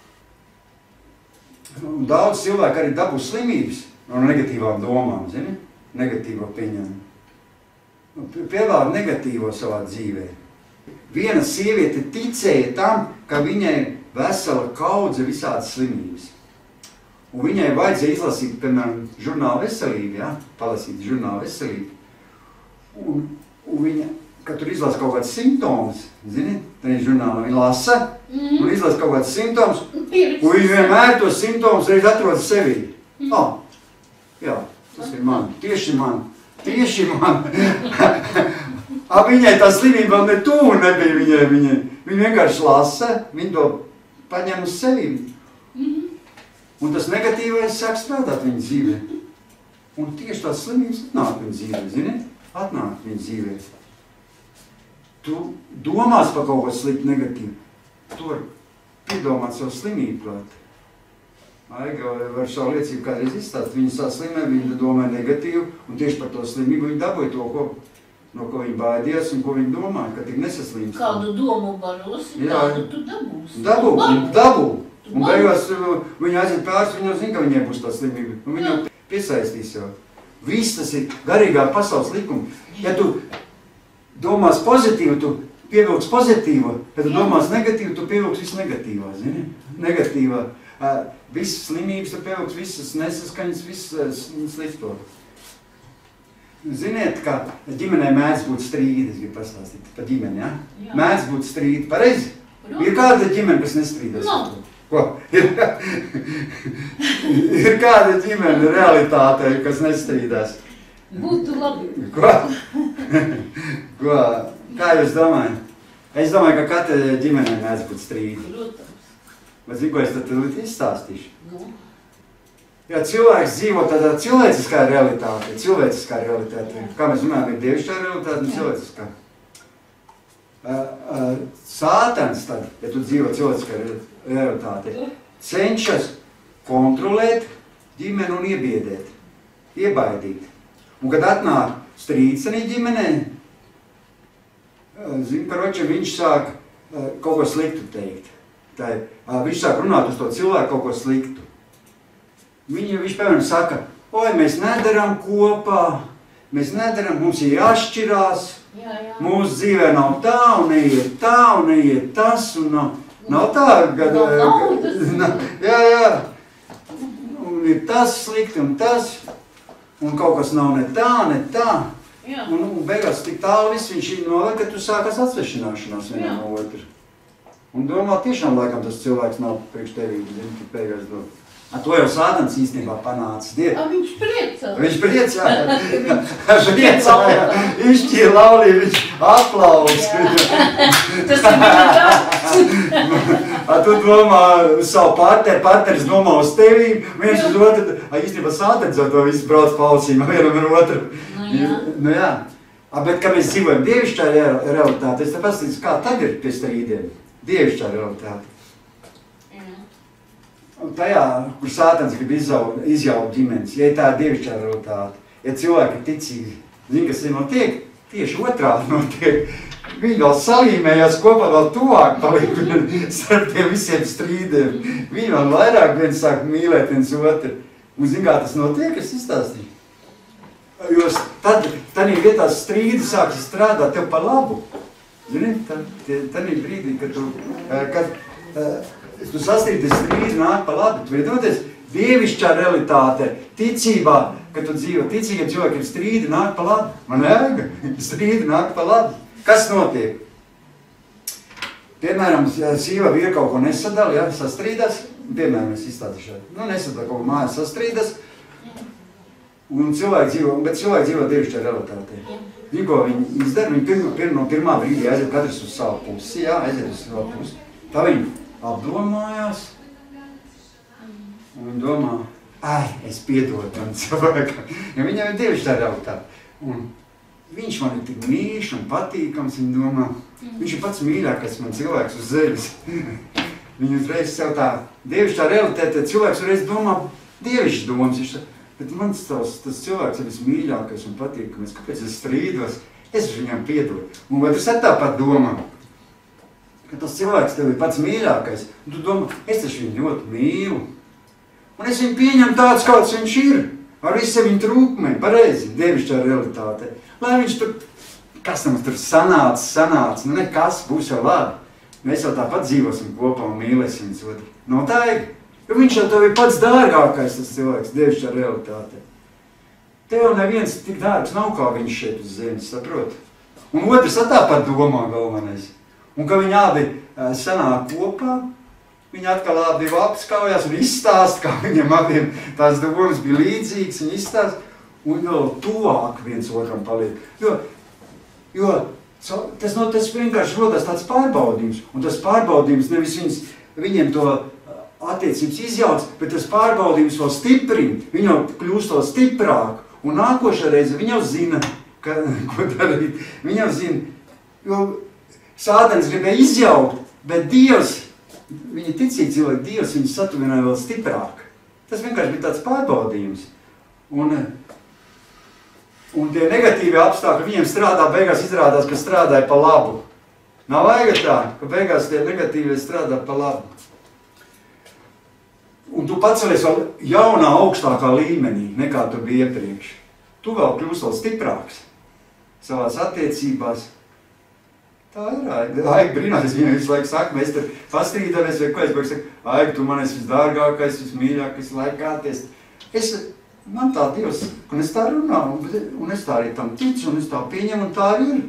Un daudz cilvēku arī dabū slimības no negatīvām domām, zini? Negatīvo pieņemu. Pievār negatīvo savā dzīvē. Viena sieviete ticēja tam, ka viņai vesela kaudze visādas slimības. Un viņai vajadzēja izlasīt, piemēram, žurnālu veselību, ja? Palasīt žurnālu veselību. Un, un viņa, kad tur izlasa kaut kāds simptoms, zini, tajā žurnālā viņa lasa, mm. un izlasa kaut kāds simptoms, un viņa vienmēr tos simptomus reiz atrod sevī. Mm. Oh, jā, tas ir man, tieši man, tieši man. A, viņai tā slimība vēl ne tuvu nebija viņai, viņai. Viņa vienkārši lasa, viņa to paņem uz sevī. Mm. Un tas negatīvais sāk strādāt viņa dzīvē. Un tieši tās slimības atnāk viņa dzīvē, zini? Atnāk viņa dzīvē. Tu domās par kaut ko sliktu negatīvu. Tu var piedomāt savu slimību klāt. Aiga var savu liecību kādreiz izstāst. Viņa sā slimē, viņa domā negatīvu, un tieši par to slimību viņa dabūja to, ko, no ko viņa baidījās un ko viņa domāja, ka tik nesaslimst. Kādu domu barosi, tādu tu dabūsi. Dabū, dabū. Un beigās viņa aiziet pāris, viņa jau zina, ka viņai būs tā slimība. Un viņa jau piesaistīs jau. Viss tas ir garīgā pasaules likuma. Ja tu domās pozitīvu, tu pievilks pozitīvu, kad tu domās negatīvu, tu pievilks visu negatīvā, zini? Negatīvā. Visas slimības tu pievilks, visas nesaskaņas, visas slikto. Ziniet, ka ģimenē mēdz būt strīdi, es gribu pastāstīt par ģimeni, ja? Jā. Mēdz būt strīdi, pareizi? Ir kāda ģimene, kas nestrīdās? No. Ko? Ir, ir kāda ģimene realitāte, kas nestrīdās? Būtu labi. Ko? Ko? Kā jūs domājat? Es domāju, ka katra ģimenē mēdz būt strīdi. Protams. Bet zinu, ko es tad izstāstīšu? Nu. Jā, cilvēks dzīvo tādā cilvēciskā realitāte, cilvēciskā realitāte. Kā mēs runājam, ir dievišķā realitāte un cilvēciskā. Uh, uh, Sātans tad, ja tu dzīvo cilvēciskā realitāte, cenšas kontrolēt ģimeni un iebiedēt, iebaidīt. Un kad atnāk strīds arī ģimenē, uh, zin, karoči, viņš sāk uh, kaut ko sliktu teikt. Tā, uh, viņš sāk runāt uz to cilvēku kaut ko sliktu. Viņi, viņš, piemēram, saka, oi, mēs nedaram kopā, mēs nedaram, mums ir jāšķirās, Jā, jā. mūsu dzīvē nav tā un neiet tā un neiet tas un nav, nav tā, kad... Nav naudas. Jā, jā. Un ir tas slikti un tas, un kaut kas nav ne tā, ne tā. Jā. Un, un beigās tik tālu viss viņš noved, ka tu sākas atsvešināšanās vienam no otru. Un domā, tiešām laikam tas cilvēks nav priekš tevī, zini, ka beigās domā. A to jau Sātans īstenībā panāca. Die. A, viņš priecā. Viņš priecā, viņš priecā, viņš ķīra laulī, viņš aplaus. Tas ir tā. A tu domā savu partneri, partneris domā uz tevīm, viens uz otru, a īstenībā Sātans jau to visu brauc pausīm, vienam ar otru. Nu jā. Nu jā. A, bet, kad mēs dzīvojam dievišķā realitāte, es te pastīšu, kā tad ir pie strīdiem. Dievišķā realitāte. Un tajā, kur Sātans grib izjaukt, izjaukt ģimenes, ja ir tā dievišķā realitāte, ja cilvēki ir ticīgi, zin, kas ir notiek, tieši otrādi notiek. Viņi vēl salīmējās kopā, vēl tuvāk paliek starp tiem visiem strīdiem. Viņi vēl vairāk viens sāk mīlēt viens otru. Un zin, kā tas notiek, es izstāstīju. Jo tad, tad vietā strīdi sāks strādāt tev par labu. Zini, tad, tad brīdī, kad tu, kad, tu sastrīdies strīdi nāk pa labi, tu viedoties dievišķā realitāte, ticībā, kad tu dzīvo ticīgiem cilvēkiem strīdi nāk pa labi. Man ēga, strīdi nāk pa labi. Kas notiek? Piemēram, sīva vīra kaut ko nesadala, ja, sastrīdās, piemēram, es izstāstīšu, nu nesadala kaut ko mājās sastrīdās, un cilvēki dzīvo, bet cilvēki dzīvo dievišķā realitātē. Viņi, ko viņi izdara, viņi pirma, pirma, no pirmā brīdī aiziet katrs uz savu pusi, jā, aiziet uz savu pusi. Tā viņi apdomājās, un viņi domā, ai, es piedodu tam cilvēkam, ja viņam ir dievišķā realitāte. Un viņš man ir tik mīļš un patīkams, viņi domā, viņš ir pats mīļākais man cilvēks uz zemes. Viņi uzreiz sev tā dievišķā realitāte, cilvēks uzreiz domā dievišķas domas, viņš tā, bet mans tavs, tas cilvēks ir vismīļākais un patīkamais, kāpēc es strīdos, es viņam piedodu. Un vai tas ir tāpat domā? Ka tas cilvēks tev ir pats mīļākais, un tu domā, es taču viņu ļoti mīlu. Un es viņu pieņemu tāds, kāds viņš ir, ar visiem viņa trūkumiem, pareizi, dievišķā realitāte. Lai viņš tur, kas tam tur sanāca, sanāca, nu nekas, būs jau labi. Mēs jau tāpat dzīvosim kopā un mīlēsim viņus otru. No tā ir, jo viņš jau tev ir pats dārgākais, tas cilvēks, dievišķā realitāte. Tev jau neviens tik dārgs nav, kā viņš šeit uz zemes, saprot? Un otrs tāpat domā galvenais. Un ka viņi abi sanāk kopā, viņi atkal abi apskaujās un izstāst, kā viņam abiem tās domas bija līdzīgas, viņi izstāst, un vēl tuvāk viens otram paliek. Jo, jo tas, no, tas vienkārši rodās tāds pārbaudījums, un tas pārbaudījums nevis viņas, viņiem to attiecības izjauc, bet tas pārbaudījums vēl stiprina, viņi jau kļūst vēl stiprāk, un nākošā reize viņi jau zina, ka, ko darīt, viņi jau zina, jo Sātans gribēja izjaukt, bet Dievs, viņa ticīgi cilvēki, Dievs viņus satuvināja vēl stiprāk. Tas vienkārši bija tāds pārbaudījums. Un, un tie negatīvi apstākļi viņiem strādā, beigās izrādās, ka strādāja pa labu. Nav vajag tā, ka beigās tie negatīvi strādā pa labu. Un tu pacelies vēl jaunā, augstākā līmenī, nekā tu biji iepriekš. Tu vēl kļūsi vēl stiprāks savās attiecībās, Tā ir, Aiga. Aiga brīnās, es viņai visu laiku saku, mēs tur pastrīdamies, vai ko es beigu saku, Aiga, tu man esi visdārgākais, vismīļākais, laikāties. Es, man tā Dievs, un es tā runāju, un, un es tā arī tam ticu, un es tā pieņemu, un tā arī ir.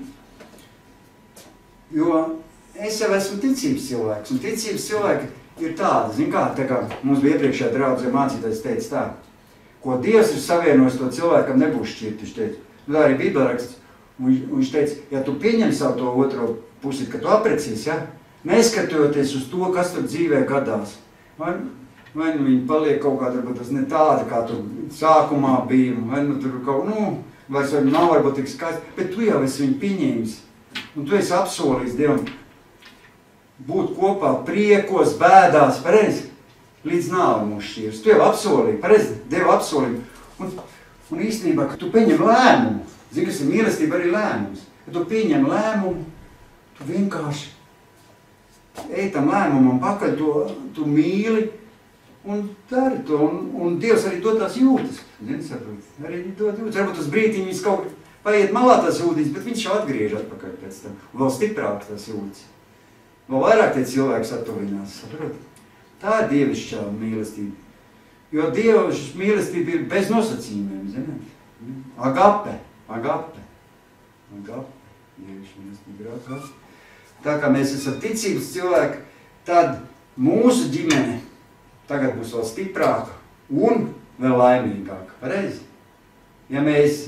Jo es jau esmu ticības cilvēks, un ticības cilvēki ir tāda, zin kā, tā kā mums bija iepriekšējā draudzē mācītājs teica tā, ko Dievs ir savienojis to cilvēkam nebūs šķirt, viņš teica. Nu, tā arī Bībelē raksts, un viņš teica, ja tu pieņem savu to otro pusi, ka tu aprecīsi, ja, neskatoties uz to, kas tur dzīvē gadās, vai, vai nu viņi paliek kaut kādā, varbūt tas ne tāda, kā tur sākumā bija, vai nu tur kaut, nu, vairs vai nav varbūt tik skaisti, bet tu jau esi viņu pieņēmis, un tu esi apsolījis Dievam būt kopā priekos, bēdās, pareizi, līdz nāve mūs šķirs. Tu jau apsolīji, pareizi, Dievu apsolīji. Un, un īstenībā, ka tu pieņem lēmumu, zini, kas ir mīlestība arī lēmums, ka tu pieņem lēmumu, tu vienkārši ej tam lēmumam pakaļ, to, tu mīli un dari to. Un, un Dievs arī dod tās jūtas, zini, saprot, arī dod jūtas. Varbūt tas brītiņi viņš kaut paiet malā tās jūtas, bet viņš jau atgriež atpakaļ pēc tam. Vēl stiprāk tās jūtas. Vēl vairāk tie cilvēki satuvinās, saprot? Tā ir dievišķā mīlestība. Jo dievišķa mīlestība ir bez nosacījumiem, zināt? Agape, agape, agape, dievišķa mīlestība ir agape. Tā kā mēs esam ticības cilvēki, tad mūsu ģimene tagad būs vēl stiprāka un vēl laimīgāka. Pareizi? Ja mēs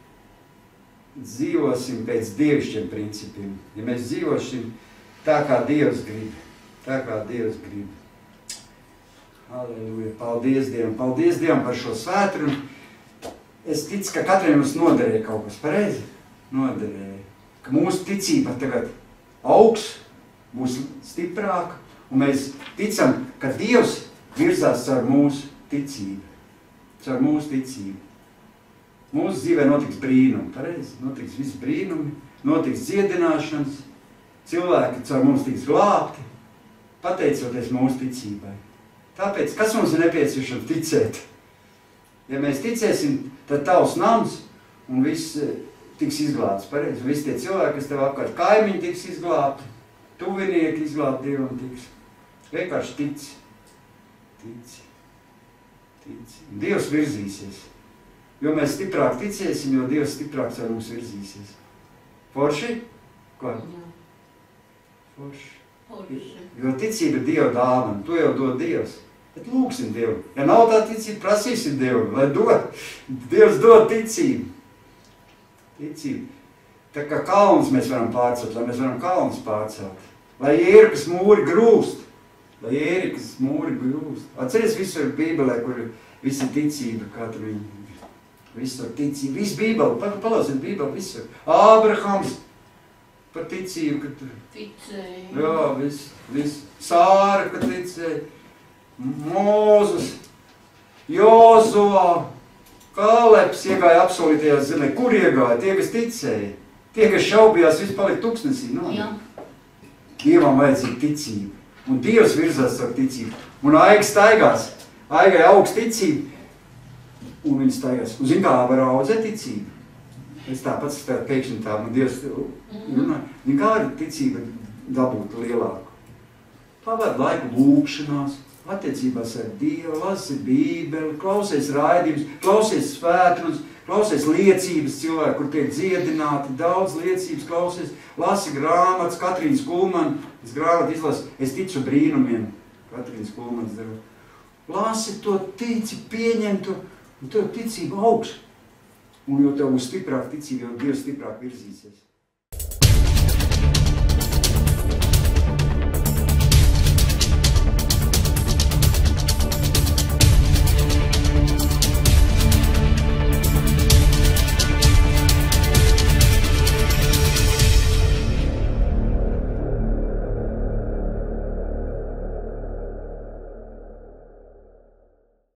dzīvosim pēc dievišķiem principiem, ja mēs dzīvosim tā kā Dievs grib, tā kā Dievs grib. Halleluja, paldies Dievam, paldies Dievam par šo svētru. Es ticu, ka katram mums noderēja kaut kas, pareizi? Noderēja. Ka mūsu ticība tagad augs, būs stiprāka, un mēs ticam, ka Dievs virzās caur mūsu ticību. Caur mūsu ticību. Mūsu dzīvē notiks brīnumi, pareizi? Notiks visi brīnumi, notiks dziedināšanas, cilvēki caur mums tiks glābti, pateicoties mūsu ticībai. Tāpēc, kas mums ir nepieciešams ticēt? Ja mēs ticēsim, tad tavs nams un viss tiks izglābts, pareizi. Visi tie cilvēki, kas tev apkārt, kaimiņi tiks izglābti, tuvinieki izglābti Dievam tiks. Vienkārši tici. Tici. Tici. Dievs virzīsies. Jo mēs stiprāk ticēsim, jo Dievs stiprāk caur mums virzīsies. Forši? Ko? Forši. Forši. Jo ticība ir Dieva dāvana, to jau dod Dievs. Bet lūksim Dievu. Ja nav tā ticība, prasīsim Dievu, lai dod. Dievs dod ticību. Ticību. Tā kā kalns mēs varam pārcelt, lai mēs varam kalns pārcelt. Lai Jērikas mūri grūst. Lai Jērikas mūri grūst. Atceries visur Bībelē, kur visi ticība, kā tur viņi. Visur ticība, viss Bībeli, palausiet Bībeli visur. Ābrahams par ticību, ka tur. Ticēja. Jā, viss, viss. Sāra, ka ticēja. Mūzus, Jozua, Kāleps iegāja apsolītajās zemē. Kur iegāja? Tie, kas ticēja. Tie, kas šaubījās, viss palika tuksnesī. No? Jā. Dievam vajadzīga ticība. Un Dievs virzās ar ticību. Un Aiga staigās. Aigai augsts ticība. Un viņi staigās. Un zin kā var audzēt ticību? Es tāpat stāju pēkšņi tā, man Dievs runā. Zin kā var ticība dabūt lielāku? Pavad laiku lūkšanās, attiecībās ar Dievu, lasi Bībeli, klausies raidījumus, klausies svētrunas, klausies liecības cilvēki, kur tiek dziedināti, daudz liecības klausies, lasi grāmatas, Katrīnas Kulman, es grāmatu izlasu, es ticu brīnumiem, Katrīnas Kulmanas dara. Lasi to, tici, pieņem to, un tev ticība augs. Un jo tev būs stiprāk ticība, jo Dievs stiprāk virzīsies.